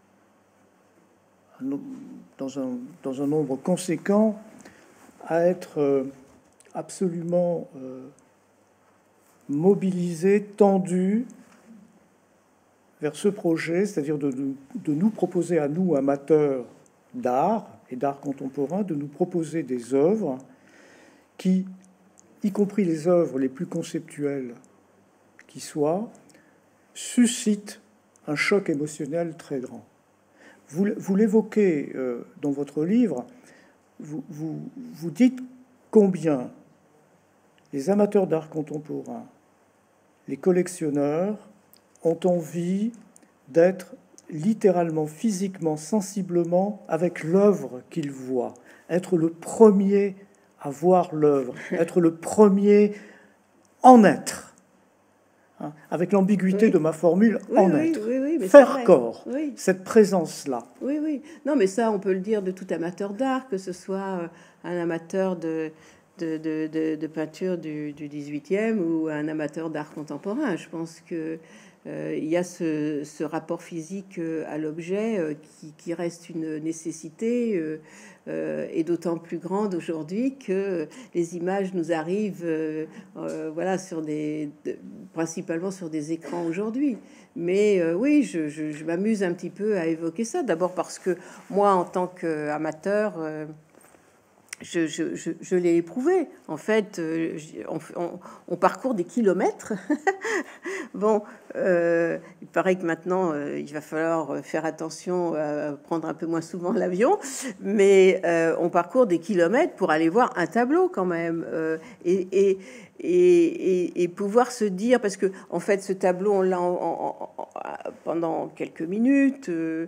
Dans un, dans un nombre conséquent à être euh, absolument euh, mobilisé, tendu vers ce projet, c'est-à-dire de, de, de nous proposer à nous, amateurs d'art et d'art contemporain, de nous proposer des œuvres qui, y compris les œuvres les plus conceptuelles qui soient, suscitent un choc émotionnel très grand. Vous, vous l'évoquez euh, dans votre livre, vous, vous, vous dites combien les amateurs d'art contemporain, les collectionneurs, ont envie d'être littéralement, physiquement, sensiblement avec l'œuvre qu'il voit, être le premier à voir l'œuvre, être le premier en être, hein, avec l'ambiguïté oui. de ma formule, oui, en oui, être, oui, oui, mais faire corps, oui. cette présence-là. Oui, oui. Non, mais ça, on peut le dire de tout amateur d'art, que ce soit un amateur de, de, de, de, de peinture du, du dix-huitième ou un amateur d'art contemporain. Je pense que euh, il y a ce, ce rapport physique à l'objet euh, qui, qui reste une nécessité euh, euh, et d'autant plus grande aujourd'hui que les images nous arrivent euh, euh, voilà, sur des, de, principalement sur des écrans aujourd'hui. Mais euh, oui, je, je, je m'amuse un petit peu à évoquer ça. D'abord parce que moi, en tant qu'amateur, euh, je, je, je, je l'ai éprouvé. En fait, euh, on, on, on parcourt des kilomètres. Bon, euh, il paraît que maintenant, euh, il va falloir faire attention à prendre un peu moins souvent l'avion, mais euh, on parcourt des kilomètres pour aller voir un tableau quand même. Euh, et, et, et, et, et pouvoir se dire, parce que en fait, ce tableau, on l'a pendant quelques minutes. Euh,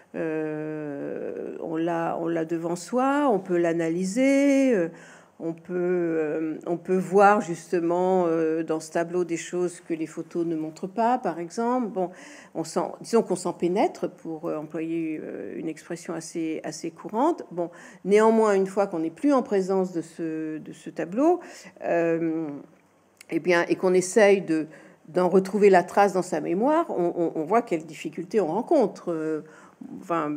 Euh, on l'a, on l'a devant soi, on peut l'analyser, euh, on peut, euh, on peut voir justement euh, dans ce tableau des choses que les photos ne montrent pas, par exemple. Bon, on s'en, disons qu'on s'en pénètre, pour euh, employer euh, une expression assez, assez courante. Bon, néanmoins, une fois qu'on n'est plus en présence de ce, de ce tableau, euh, et bien, et qu'on essaye de d'en retrouver la trace dans sa mémoire, on, on, on voit quelles difficultés on rencontre. Euh, Enfin,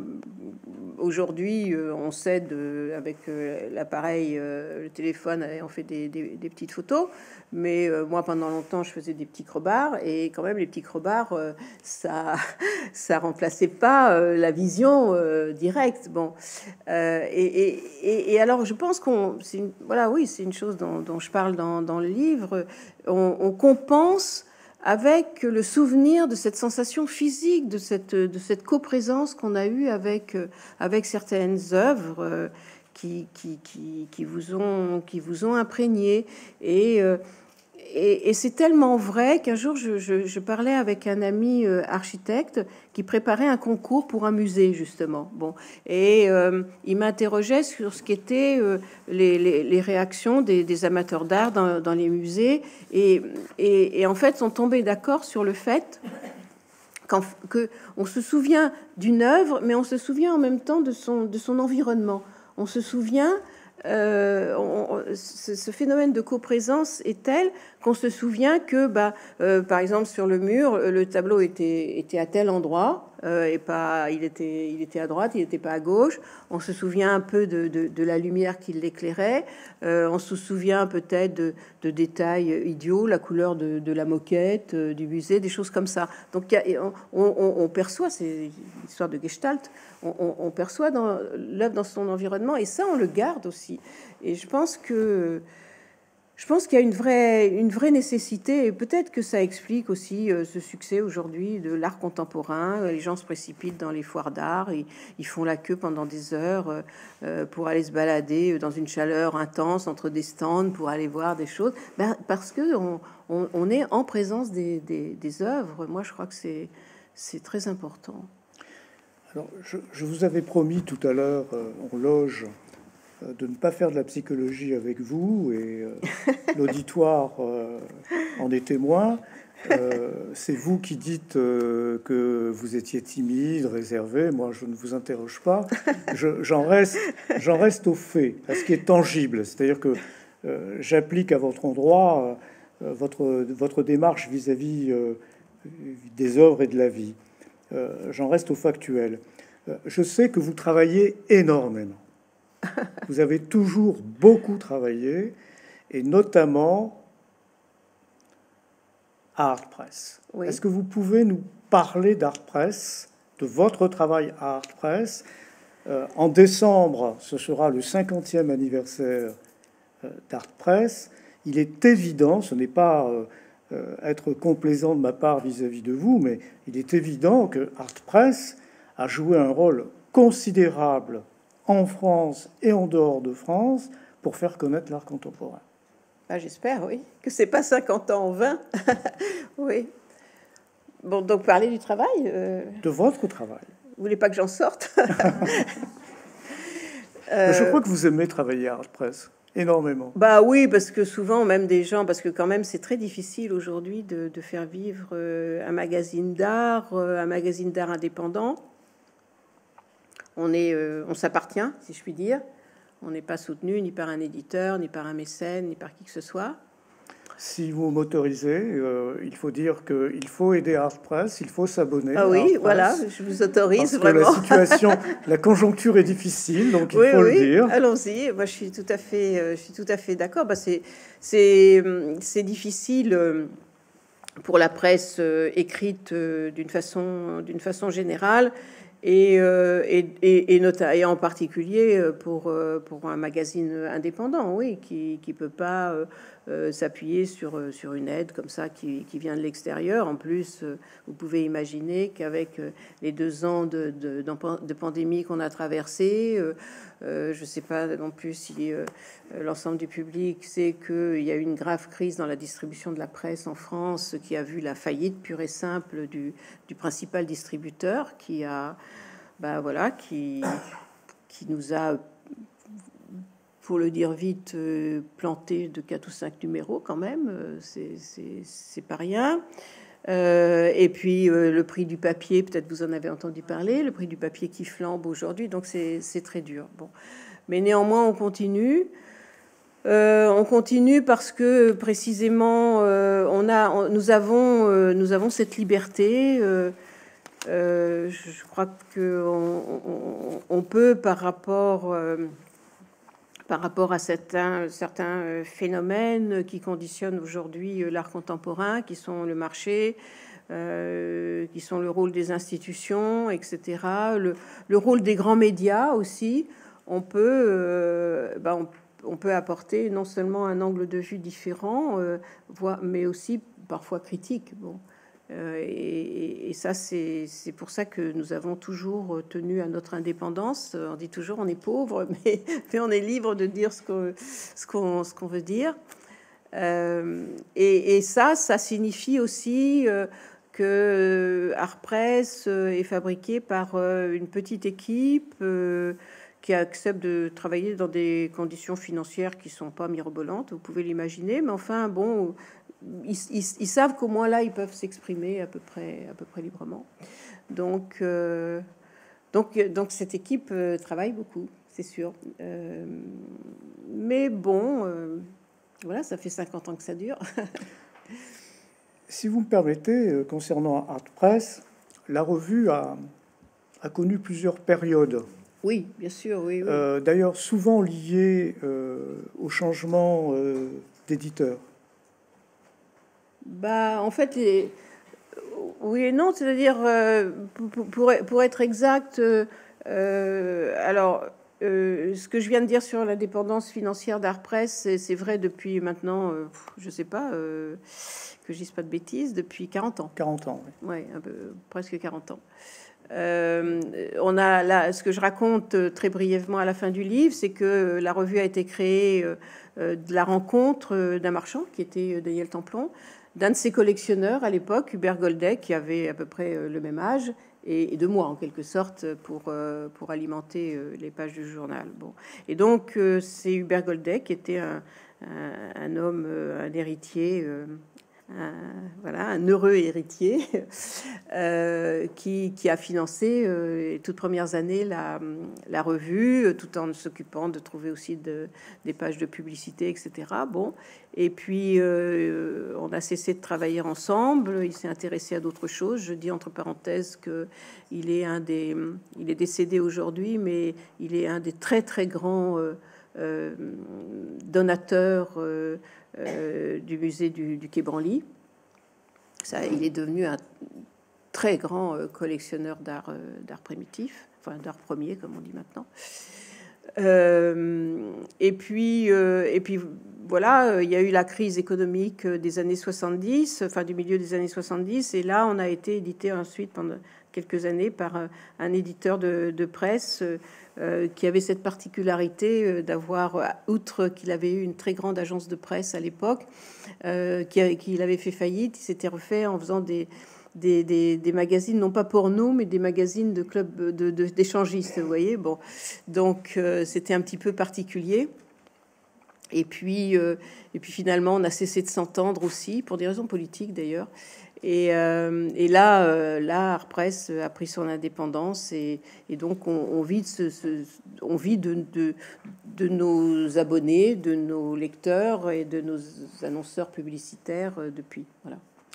aujourd'hui, euh, on sait de, avec euh, l'appareil, euh, le téléphone, on fait des, des, des petites photos. Mais euh, moi, pendant longtemps, je faisais des petits crebards, et quand même, les petits crebards, euh, ça, ça remplaçait pas euh, la vision euh, directe. Bon, euh, et, et, et alors, je pense qu'on, c'est une, voilà, oui, c'est une chose dont, dont je parle dans, dans le livre. On, on compense avec le souvenir de cette sensation physique, de cette, de cette coprésence qu'on a eue avec, avec certaines œuvres euh, qui, qui, qui, qui, vous ont, qui vous ont imprégné. Et, euh, et, et c'est tellement vrai qu'un jour, je, je, je parlais avec un ami euh, architecte qui préparait un concours pour un musée, justement. Bon, et euh, il m'interrogeait sur ce qu'étaient euh, les, les, les réactions des, des amateurs d'art dans, dans les musées. Et, et, et en fait, sont tombés d'accord sur le fait qu'en, que on se souvient d'une œuvre, mais on se souvient en même temps de son, de son environnement. On se souvient... Euh, on, ce, ce phénomène de coprésence est tel qu'on se souvient que, bah, euh, par exemple, sur le mur, le tableau était, était à tel endroit euh, et pas, il était, il était à droite, il n'était pas à gauche. On se souvient un peu de, de, de la lumière qui l'éclairait. Euh, on se souvient peut-être de, de détails idiots, la couleur de, de la moquette, euh, du musée, des choses comme ça. Donc, y a, on, on, on perçoit, c'est l'histoire de Gestalt. On, on, on perçoit dans l'œuvre dans son environnement, et ça, on le garde aussi. Et je pense que je pense qu'il y a une vraie, une vraie nécessité, et peut-être que ça explique aussi euh, ce succès aujourd'hui de l'art contemporain. Les gens se précipitent dans les foires d'art, et ils font la queue pendant des heures euh, pour aller se balader dans une chaleur intense entre des stands pour aller voir des choses, ben, parce que on, on, on est en présence des, des, des œuvres. Moi, je crois que c'est c'est très important. Alors, je, je vous avais promis tout à l'heure euh, en loge euh, de ne pas faire de la psychologie avec vous, et euh, l'auditoire euh, en est témoin. Euh, c'est vous qui dites euh, que vous étiez timide, réservé. Moi, je ne vous interroge pas. Je, j'en reste, j'en reste au fait, à ce qui est tangible. C'est-à-dire que euh, j'applique à votre endroit euh, votre, votre démarche vis-à-vis euh, des œuvres et de la vie. Euh, j'en reste au factuel. Euh, je sais que vous travaillez énormément. Vous avez toujours beaucoup travaillé, et notamment à Artpress. Oui. Est-ce que vous pouvez nous parler d'Artpress, de votre travail à Artpress? euh, En décembre, ce sera le cinquantième anniversaire euh, d'Artpress. Il est évident, ce n'est pas... Euh, Euh, être complaisant de ma part vis-à-vis de vous, mais il est évident que Artpress a joué un rôle considérable en France et en dehors de France pour faire connaître l'art contemporain. Ah, j'espère, oui, que c'est pas cinquante ans en vingt. Oui. Bon, donc parler du travail. Euh... De votre travail. Vous voulez pas que j'en sorte? euh... Je crois que vous aimez travailler à Art Press. Énormément. Bah oui, parce que souvent, même des gens, parce que quand même, c'est très difficile aujourd'hui de, de faire vivre euh, un magazine d'art, euh, un magazine d'art indépendant. On est, euh, on s'appartient, si je puis dire. On n'est pas soutenu ni par un éditeur, ni par un mécène, ni par qui que ce soit. Si vous m'autorisez, euh, il faut dire qu'il faut aider Art Press, il faut s'abonner. Ah oui, voilà, je vous autorise parce vraiment. Que la situation, la conjoncture est difficile, donc il oui, faut oui, le dire. Allons-y. Moi, je suis tout à fait, je suis tout à fait d'accord. Bah, c'est, c'est, c'est difficile pour la presse écrite d'une façon, d'une façon générale. Et, euh, et, et, et, nota- et en particulier pour, pour un magazine indépendant, oui, qui ne peut pas euh, s'appuyer sur, sur une aide comme ça qui, qui vient de l'extérieur. En plus, euh, vous pouvez imaginer qu'avec les deux ans de, de, de pandémie qu'on a traversé, euh, euh, je ne sais pas non plus si euh, l'ensemble du public sait qu'il y a eu une grave crise dans la distribution de la presse en France qui a vu la faillite pure et simple du, du principal distributeur qui a, bah voilà, qui, qui nous a, pour le dire vite, euh, planté de quatre ou cinq numéros quand même, c'est, c'est, c'est pas rien. Euh, et puis euh, le prix du papier, peut-être vous en avez entendu parler, le prix du papier qui flambe aujourd'hui, donc c'est, c'est très dur. Bon, mais néanmoins on continue. Euh, on continue parce que précisément euh, on a, on, nous avons, euh, nous avons cette liberté. Euh, euh, je crois que on, on, on peut par rapport, euh, par rapport à certains, certains phénomènes qui conditionnent aujourd'hui l'art contemporain, qui sont le marché, euh, qui sont le rôle des institutions, et cetera. Le, le rôle des grands médias aussi. On peut, euh, ben on, on peut apporter non seulement un angle de vue différent, euh, voire, mais aussi parfois critique. Bon. Euh, et, et ça, c'est, c'est pour ça que nous avons toujours tenu à notre indépendance. On dit toujours on est pauvre, mais, mais on est libre de dire ce qu'on, ce qu'on, ce qu'on veut dire. Euh, et, et ça, ça signifie aussi euh, que Art Press est fabriqué par euh, une petite équipe euh, qui accepte de travailler dans des conditions financières qui sont pas mirobolantes, vous pouvez l'imaginer, mais enfin, bon, ils, ils, ils savent qu'au moins là, ils peuvent s'exprimer à peu près, à peu près librement. Donc, euh, donc, donc cette équipe euh, travaille beaucoup, c'est sûr. Euh, mais bon, euh, voilà, ça fait cinquante ans que ça dure. Si vous me permettez, concernant Art Press, la revue a, a connu plusieurs périodes. Oui, bien sûr, oui. oui. Euh, d'ailleurs, souvent liées euh, au changement euh, d'éditeur. Bah, en fait, les... oui et non, c'est-à-dire, euh, pour, pour, pour être exact, euh, alors, euh, ce que je viens de dire sur l'indépendance financière d'Art Press, c'est, c'est vrai depuis maintenant, euh, je sais pas, euh, que je dise pas de bêtises, depuis quarante ans. quarante ans, oui. Ouais, un peu, presque quarante ans. Euh, on a là, ce que je raconte très brièvement à la fin du livre, c'est que la revue a été créée euh, de la rencontre d'un marchand qui était Daniel Templon, d'un de ses collectionneurs à l'époque, Hubert Goldeck, qui avait à peu près le même âge, et, et de moi en quelque sorte pour euh, pour alimenter euh, les pages du journal. Bon, et donc euh, c'est Hubert Goldeck qui était un, un, un homme, un héritier. Euh, Un, voilà, un heureux héritier euh, qui, qui a financé euh, les toutes premières années la, la revue, tout en s'occupant de trouver aussi de, des pages de publicité, et cetera. Bon, et puis euh, on a cessé de travailler ensemble. Il s'est intéressé à d'autres choses. Je dis entre parenthèses que il est un des, il est décédé aujourd'hui, mais il est un des très très grands euh, euh, donateurs. Euh, Euh, du musée du, du Quai Branly. Ça, il est devenu un très grand euh, collectionneur d'art, euh, d'art primitif, enfin d'art premier, comme on dit maintenant. Euh, et puis, euh, et puis voilà, il y a eu la crise économique des années soixante-dix, enfin du milieu des années soixante-dix, et là, on a été édité ensuite pendant quelques années par un, un éditeur de, de presse. Euh, qui avait cette particularité d'avoir, outre qu'il avait eu une très grande agence de presse à l'époque, euh, qui, a, qui avait fait faillite, il s'était refait en faisant des, des, des, des magazines, non pas porno, mais des magazines de clubs de, de, d'échangistes, vous voyez. Bon, donc euh, c'était un petit peu particulier. Et puis, euh, et puis finalement, on a cessé de s'entendre aussi, pour des raisons politiques d'ailleurs. Et, euh, et là, euh, là, Art Press a pris son indépendance et, et donc on, on vit, de, ce, ce, on vit de, de, de nos abonnés, de nos lecteurs et de nos annonceurs publicitaires euh, depuis. Voilà.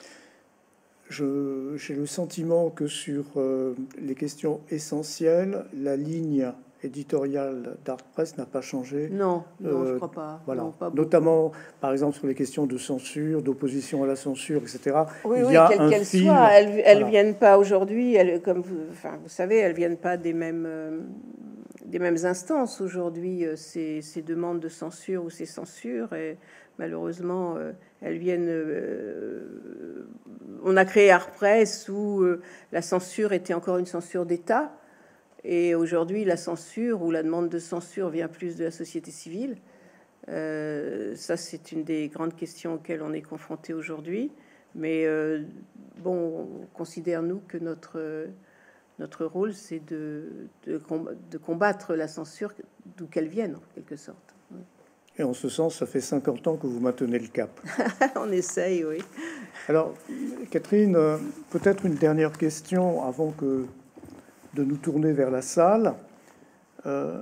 Je, j'ai le sentiment que sur euh, les questions essentielles, la ligne éditoriale d'Art Press n'a pas changé. Non, non, euh, je crois pas. Voilà. Non, pas Notamment, par exemple, sur les questions de censure, d'opposition à la censure, et cetera. Oui, il oui, y a quelles un qu'elles fil, soient, elles, elles voilà. viennent pas aujourd'hui. Elles, comme vous, enfin, vous savez, elles viennent pas des mêmes euh, des mêmes instances aujourd'hui. euh, Ces, ces demandes de censure ou ces censures, et malheureusement, euh, elles viennent. Euh, on a créé Art Press où euh, la censure était encore une censure d'État. Et aujourd'hui, la censure ou la demande de censure vient plus de la société civile. Euh, ça, c'est une des grandes questions auxquelles on est confronté aujourd'hui. Mais euh, bon, considère-nous que notre, notre rôle, c'est de, de, de combattre la censure, d'où qu'elle vienne, en quelque sorte. Et en ce sens, ça fait cinquante ans que vous maintenez le cap. On essaye, oui. Alors, Catherine, peut-être une dernière question avant que de nous tourner vers la salle. Euh,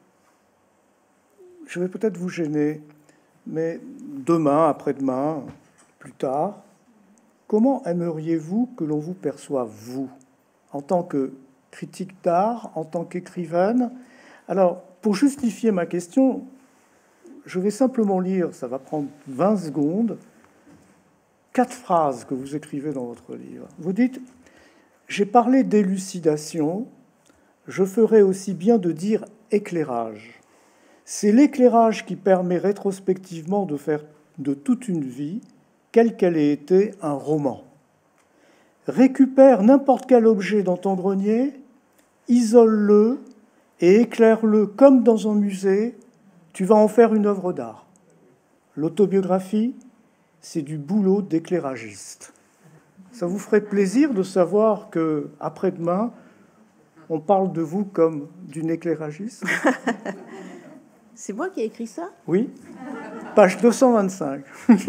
je vais peut-être vous gêner, mais demain, après-demain, plus tard, comment aimeriez-vous que l'on vous perçoive, vous, en tant que critique d'art, en tant qu'écrivaine? Alors, pour justifier ma question, je vais simplement lire, ça va prendre vingt secondes, quatre phrases que vous écrivez dans votre livre. Vous dites: j'ai parlé d'élucidation, je ferai aussi bien de dire éclairage. C'est l'éclairage qui permet rétrospectivement de faire de toute une vie, quelle qu'elle ait été, un roman. Récupère n'importe quel objet dans ton grenier, isole-le et éclaire-le comme dans un musée, tu vas en faire une œuvre d'art. L'autobiographie, c'est du boulot d'éclairagiste. Ça vous ferait plaisir de savoir que après-demain, on parle de vous comme d'une éclairagiste? C'est moi qui ai écrit ça? Oui. Page deux cent vingt-cinq.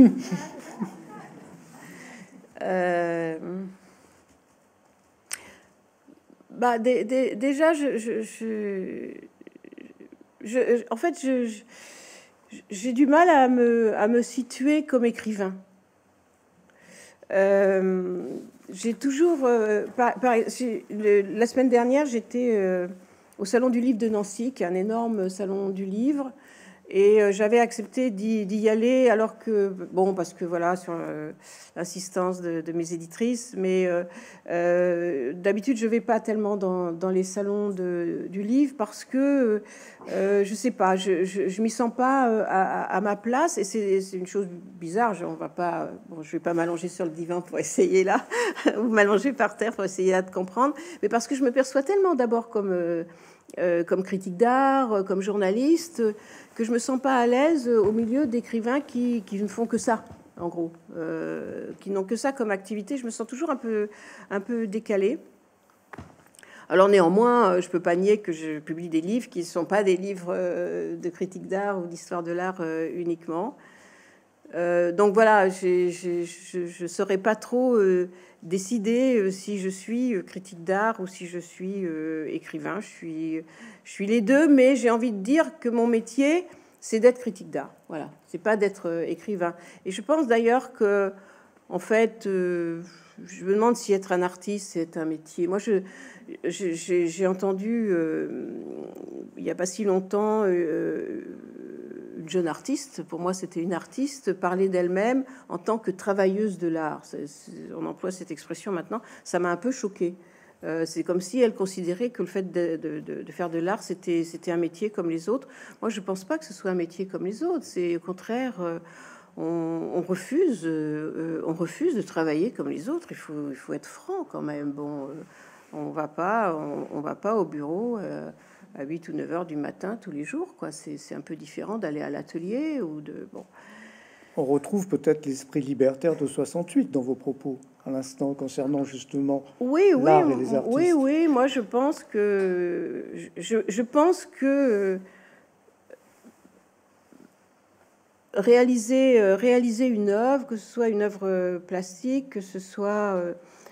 euh... bah, d- d- déjà, je, je, je, je, en fait, je, je, j'ai du mal à me, à me situer comme écrivain. Euh, j'ai toujours, euh, par, par, le, la semaine dernière, j'étais euh, au Salon du Livre de Nancy, qui est un énorme salon du livre, et euh, j'avais accepté d'y, d'y aller, alors que, bon, parce que voilà, sur euh, l'insistance de, de mes éditrices, mais euh, euh, d'habitude, je vais pas tellement dans, dans les salons de, du livre, parce que, euh, je sais pas, je, je, je m'y sens pas à, à ma place, et c'est, c'est une chose bizarre, je, on va pas, bon, je vais pas m'allonger sur le divan pour essayer là, ou m'allonger par terre pour essayer là de comprendre, mais parce que je me perçois tellement d'abord comme... Euh, Euh, comme critique d'art, euh, comme journaliste, euh, que je me sens pas à l'aise euh, au milieu d'écrivains qui, qui ne font que ça, en gros, euh, qui n'ont que ça comme activité. Je me sens toujours un peu, un peu décalée. Alors néanmoins, euh, je peux pas nier que je publie des livres qui ne sont pas des livres euh, de critique d'art ou d'histoire de l'art euh, uniquement. Euh, donc voilà, j'ai, j'ai, je ne saurais pas trop euh, décider euh, si je suis euh, critique d'art ou si je suis euh, écrivain. Je suis, je suis les deux, mais j'ai envie de dire que mon métier, c'est d'être critique d'art. Voilà, c'est pas d'être euh, écrivain. Et je pense d'ailleurs que, en fait, euh, je me demande si être un artiste, c'est un métier. Moi, je, je j'ai, j'ai entendu euh, il n'y a pas si longtemps. Euh, une jeune artiste, pour moi c'était une artiste, parler d'elle-même en tant que travailleuse de l'art. C'est, c'est, on emploie cette expression maintenant, ça m'a un peu choquée. Euh, c'est comme si elle considérait que le fait de, de, de, de faire de l'art, c'était, c'était un métier comme les autres. Moi, je ne pense pas que ce soit un métier comme les autres. C'est au contraire, euh, on, on, refuse, euh, on refuse de travailler comme les autres. Il faut, il faut être franc quand même. Bon, euh, on va pas, on, on va pas au bureau Euh, à huit ou neuf heures du matin tous les jours, quoi. C'est, c'est un peu différent d'aller à l'atelier ou de bon. On retrouve peut-être l'esprit libertaire de soixante-huit dans vos propos à l'instant concernant justement oui, l'art oui, et les artistes. Oui, oui, moi je pense que je, je pense que réaliser réaliser une œuvre, que ce soit une œuvre plastique, que ce soit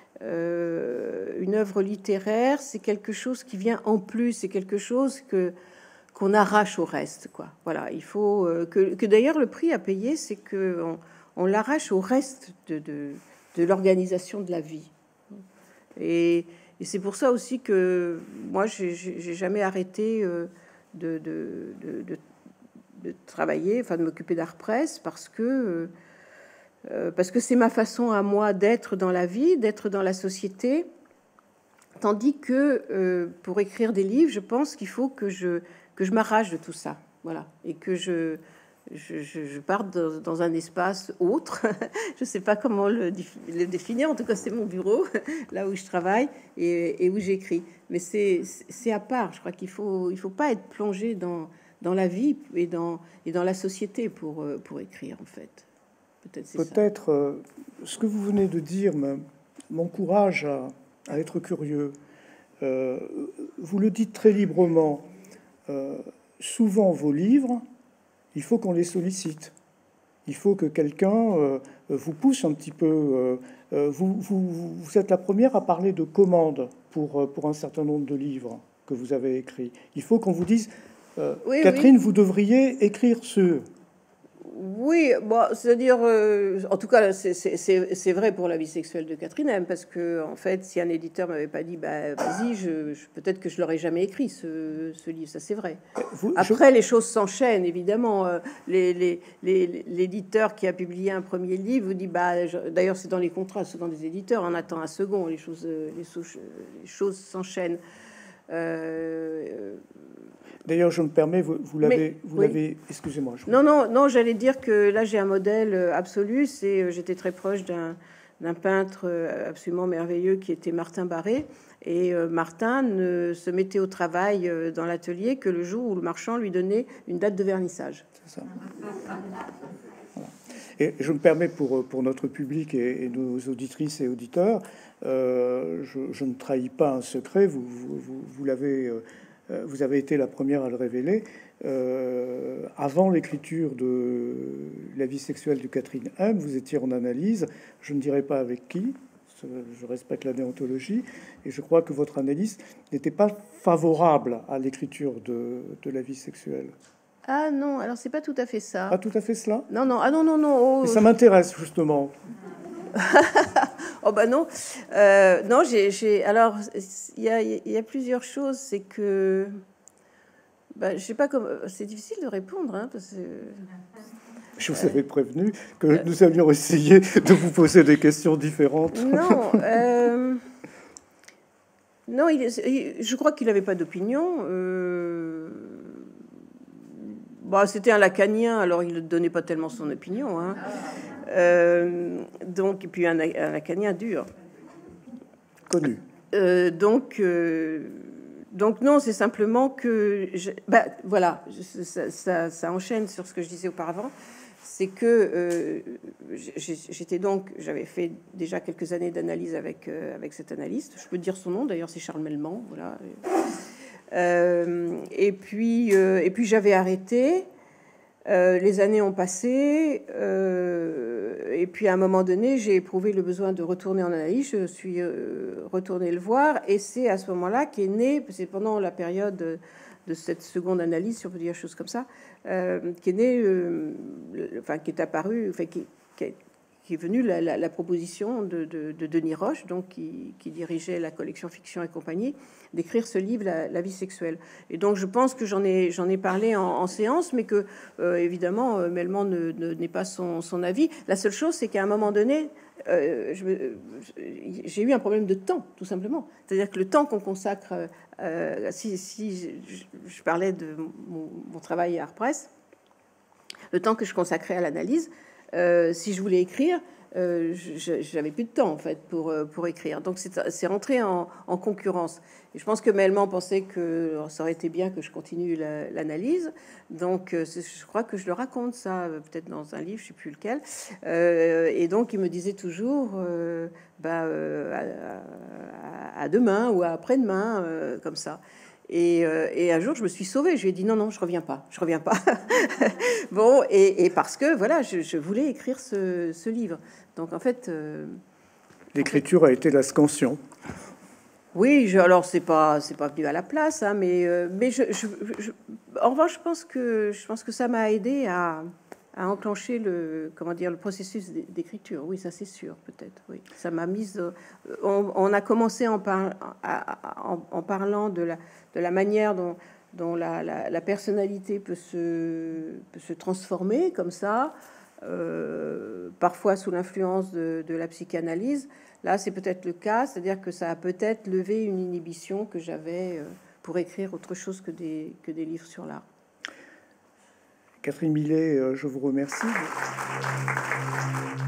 euh, une œuvre littéraire, c'est quelque chose qui vient en plus, c'est quelque chose que qu'on arrache au reste, quoi. Voilà, il faut euh, que, que d'ailleurs le prix à payer, c'est que on, on l'arrache au reste de, de, de l'organisation de la vie. Et, et c'est pour ça aussi que moi, j'ai, j'ai jamais arrêté euh, de, de, de, de, de travailler, enfin de m'occuper d'art-presse, parce que euh, parce que c'est ma façon à moi d'être dans la vie, d'être dans la société. Tandis que euh, pour écrire des livres, je pense qu'il faut que je que je m'arrache de tout ça, voilà, et que je je, je, je parte dans, dans un espace autre. Je sais pas comment le, le définir. En tout cas, c'est mon bureau, là où je travaille et, et où j'écris. Mais c'est c'est à part. Je crois qu'il faut il faut pas être plongé dans dans la vie et dans et dans la société pour pour écrire, en fait. Peut-être peut-être euh, ce que vous venez de dire m'encourage à, à être curieux. Euh, vous le dites très librement. Euh, souvent, vos livres, il faut qu'on les sollicite. Il faut que quelqu'un euh, vous pousse un petit peu. Euh, vous, vous, vous êtes la première à parler de commandes pour, pour un certain nombre de livres que vous avez écrits. Il faut qu'on vous dise, euh, oui, Catherine, oui. vous devriez écrire ce... Oui, bon, c'est-à-dire, euh, en tout cas, c'est vrai pour la vie sexuelle de Catherine M, parce que, en fait, si un éditeur m'avait pas dit, bah, vas-y, je, je, peut-être que je l'aurais jamais écrit, ce, ce livre, ça c'est vrai. Vous, Après, je... les choses s'enchaînent, évidemment. L'éditeur les, les, qui a publié un premier livre vous dit, bah, d'ailleurs, c'est dans les contrats, souvent des éditeurs, on attend un second, les choses, les, les choses s'enchaînent. Euh, D'ailleurs, je me permets, vous, vous l'avez, vous oui. l'avez, excusez-moi. Je... Non, non, non, j'allais dire que là, j'ai un modèle absolu. C'est, j'étais très proche d'un, d'un peintre absolument merveilleux qui était Martin Barré. Et euh, Martin ne se mettait au travail euh, dans l'atelier que le jour où le marchand lui donnait une date de vernissage. C'est ça. Voilà. Et je me permets pour, pour notre public et, et nos auditrices et auditeurs, euh, je, je ne trahis pas un secret. Vous, vous, vous, vous l'avez... Euh, Vous avez été la première à le révéler. Euh, avant l'écriture de La vie sexuelle de Catherine M, vous étiez en analyse, je ne dirais pas avec qui, je respecte la déontologie, et je crois que votre analyse n'était pas favorable à l'écriture de, de La vie sexuelle. Ah non, alors c'est pas tout à fait ça. Pas tout à fait cela? Non, non, ah non, non, non. Oh, Mais ça m'intéresse justement. Oh bah non, euh, non, j'ai, alors il y a, y a plusieurs choses, c'est que, bah, je sais pas comment, c'est difficile de répondre, hein, parce que... Je vous avais prévenu que euh, nous allions essayer de vous poser des questions différentes. Non, euh, non, il, il, je crois qu'il n'avait pas d'opinion. Euh, bah, c'était un lacanien, alors il ne donnait pas tellement son opinion, hein. Euh, donc, et puis un, un lacanien dur. Connu. Euh, donc, euh, donc non, c'est simplement que, je, bah, voilà, ça, ça, ça enchaîne sur ce que je disais auparavant. C'est que euh, j'étais donc, j'avais fait déjà quelques années d'analyse avec euh, avec cet analyste. Je peux dire son nom d'ailleurs, c'est Charles Melman, voilà. Euh, et puis euh, et puis j'avais arrêté. Euh, les années ont passé, euh, et puis à un moment donné, j'ai éprouvé le besoin de retourner en analyse. Je suis euh, retournée le voir, et c'est à ce moment-là qu'est né, c'est pendant la période de, de cette seconde analyse, si on peut dire chose comme ça, euh, qu'est né, euh, le, enfin qui est apparu, enfin qui, qui, est, qui est venue la, la, la proposition de, de, de Denis Roche, donc qui, qui dirigeait la collection Fiction et compagnie, d'écrire ce livre, la, la vie sexuelle. Et donc je pense que j'en ai j'en ai parlé en, en séance, mais que euh, évidemment euh, Melman ne, ne, n'est pas son, son avis. La seule chose, c'est qu'à un moment donné, euh, j'ai eu un problème de temps, tout simplement. C'est-à-dire que le temps qu'on consacre, euh, si, si je, je parlais de mon, mon travail à Art Press, le temps que je consacrais à l'analyse, euh, si je voulais écrire, euh, j'avais plus de temps en fait pour pour écrire. Donc c'est rentré en, en concurrence. Et je pense que Melman pensait que ça aurait été bien que je continue l'analyse. Donc je crois que je le raconte ça peut-être dans un livre, je sais plus lequel. Euh, et donc il me disait toujours, euh, bah, euh, à, à demain ou à après-demain, euh, comme ça. Et, euh, et un jour, je me suis sauvée. Je lui ai dit non, non, je reviens pas, je reviens pas. Bon, et, et parce que voilà, je, je voulais écrire ce, ce livre. Donc en fait, euh, l'écriture a été la scansion. Oui, je, alors c'est pas c'est pas venu à la place, hein, mais euh, mais je, je, je, en revanche, je pense que je pense que ça m'a aidé à, à enclencher le comment dire le processus d'écriture. Oui, ça c'est sûr, peut-être. Oui, ça m'a mise. On, on a commencé en, par, en, en parlant de la de la manière dont dont la, la, la personnalité peut se peut se transformer comme ça, euh, parfois sous l'influence de, de la psychanalyse. Là, c'est peut-être le cas, c'est-à-dire que ça a peut-être levé une inhibition que j'avais pour écrire autre chose que des, que des livres sur l'art. Catherine Millet, je vous remercie.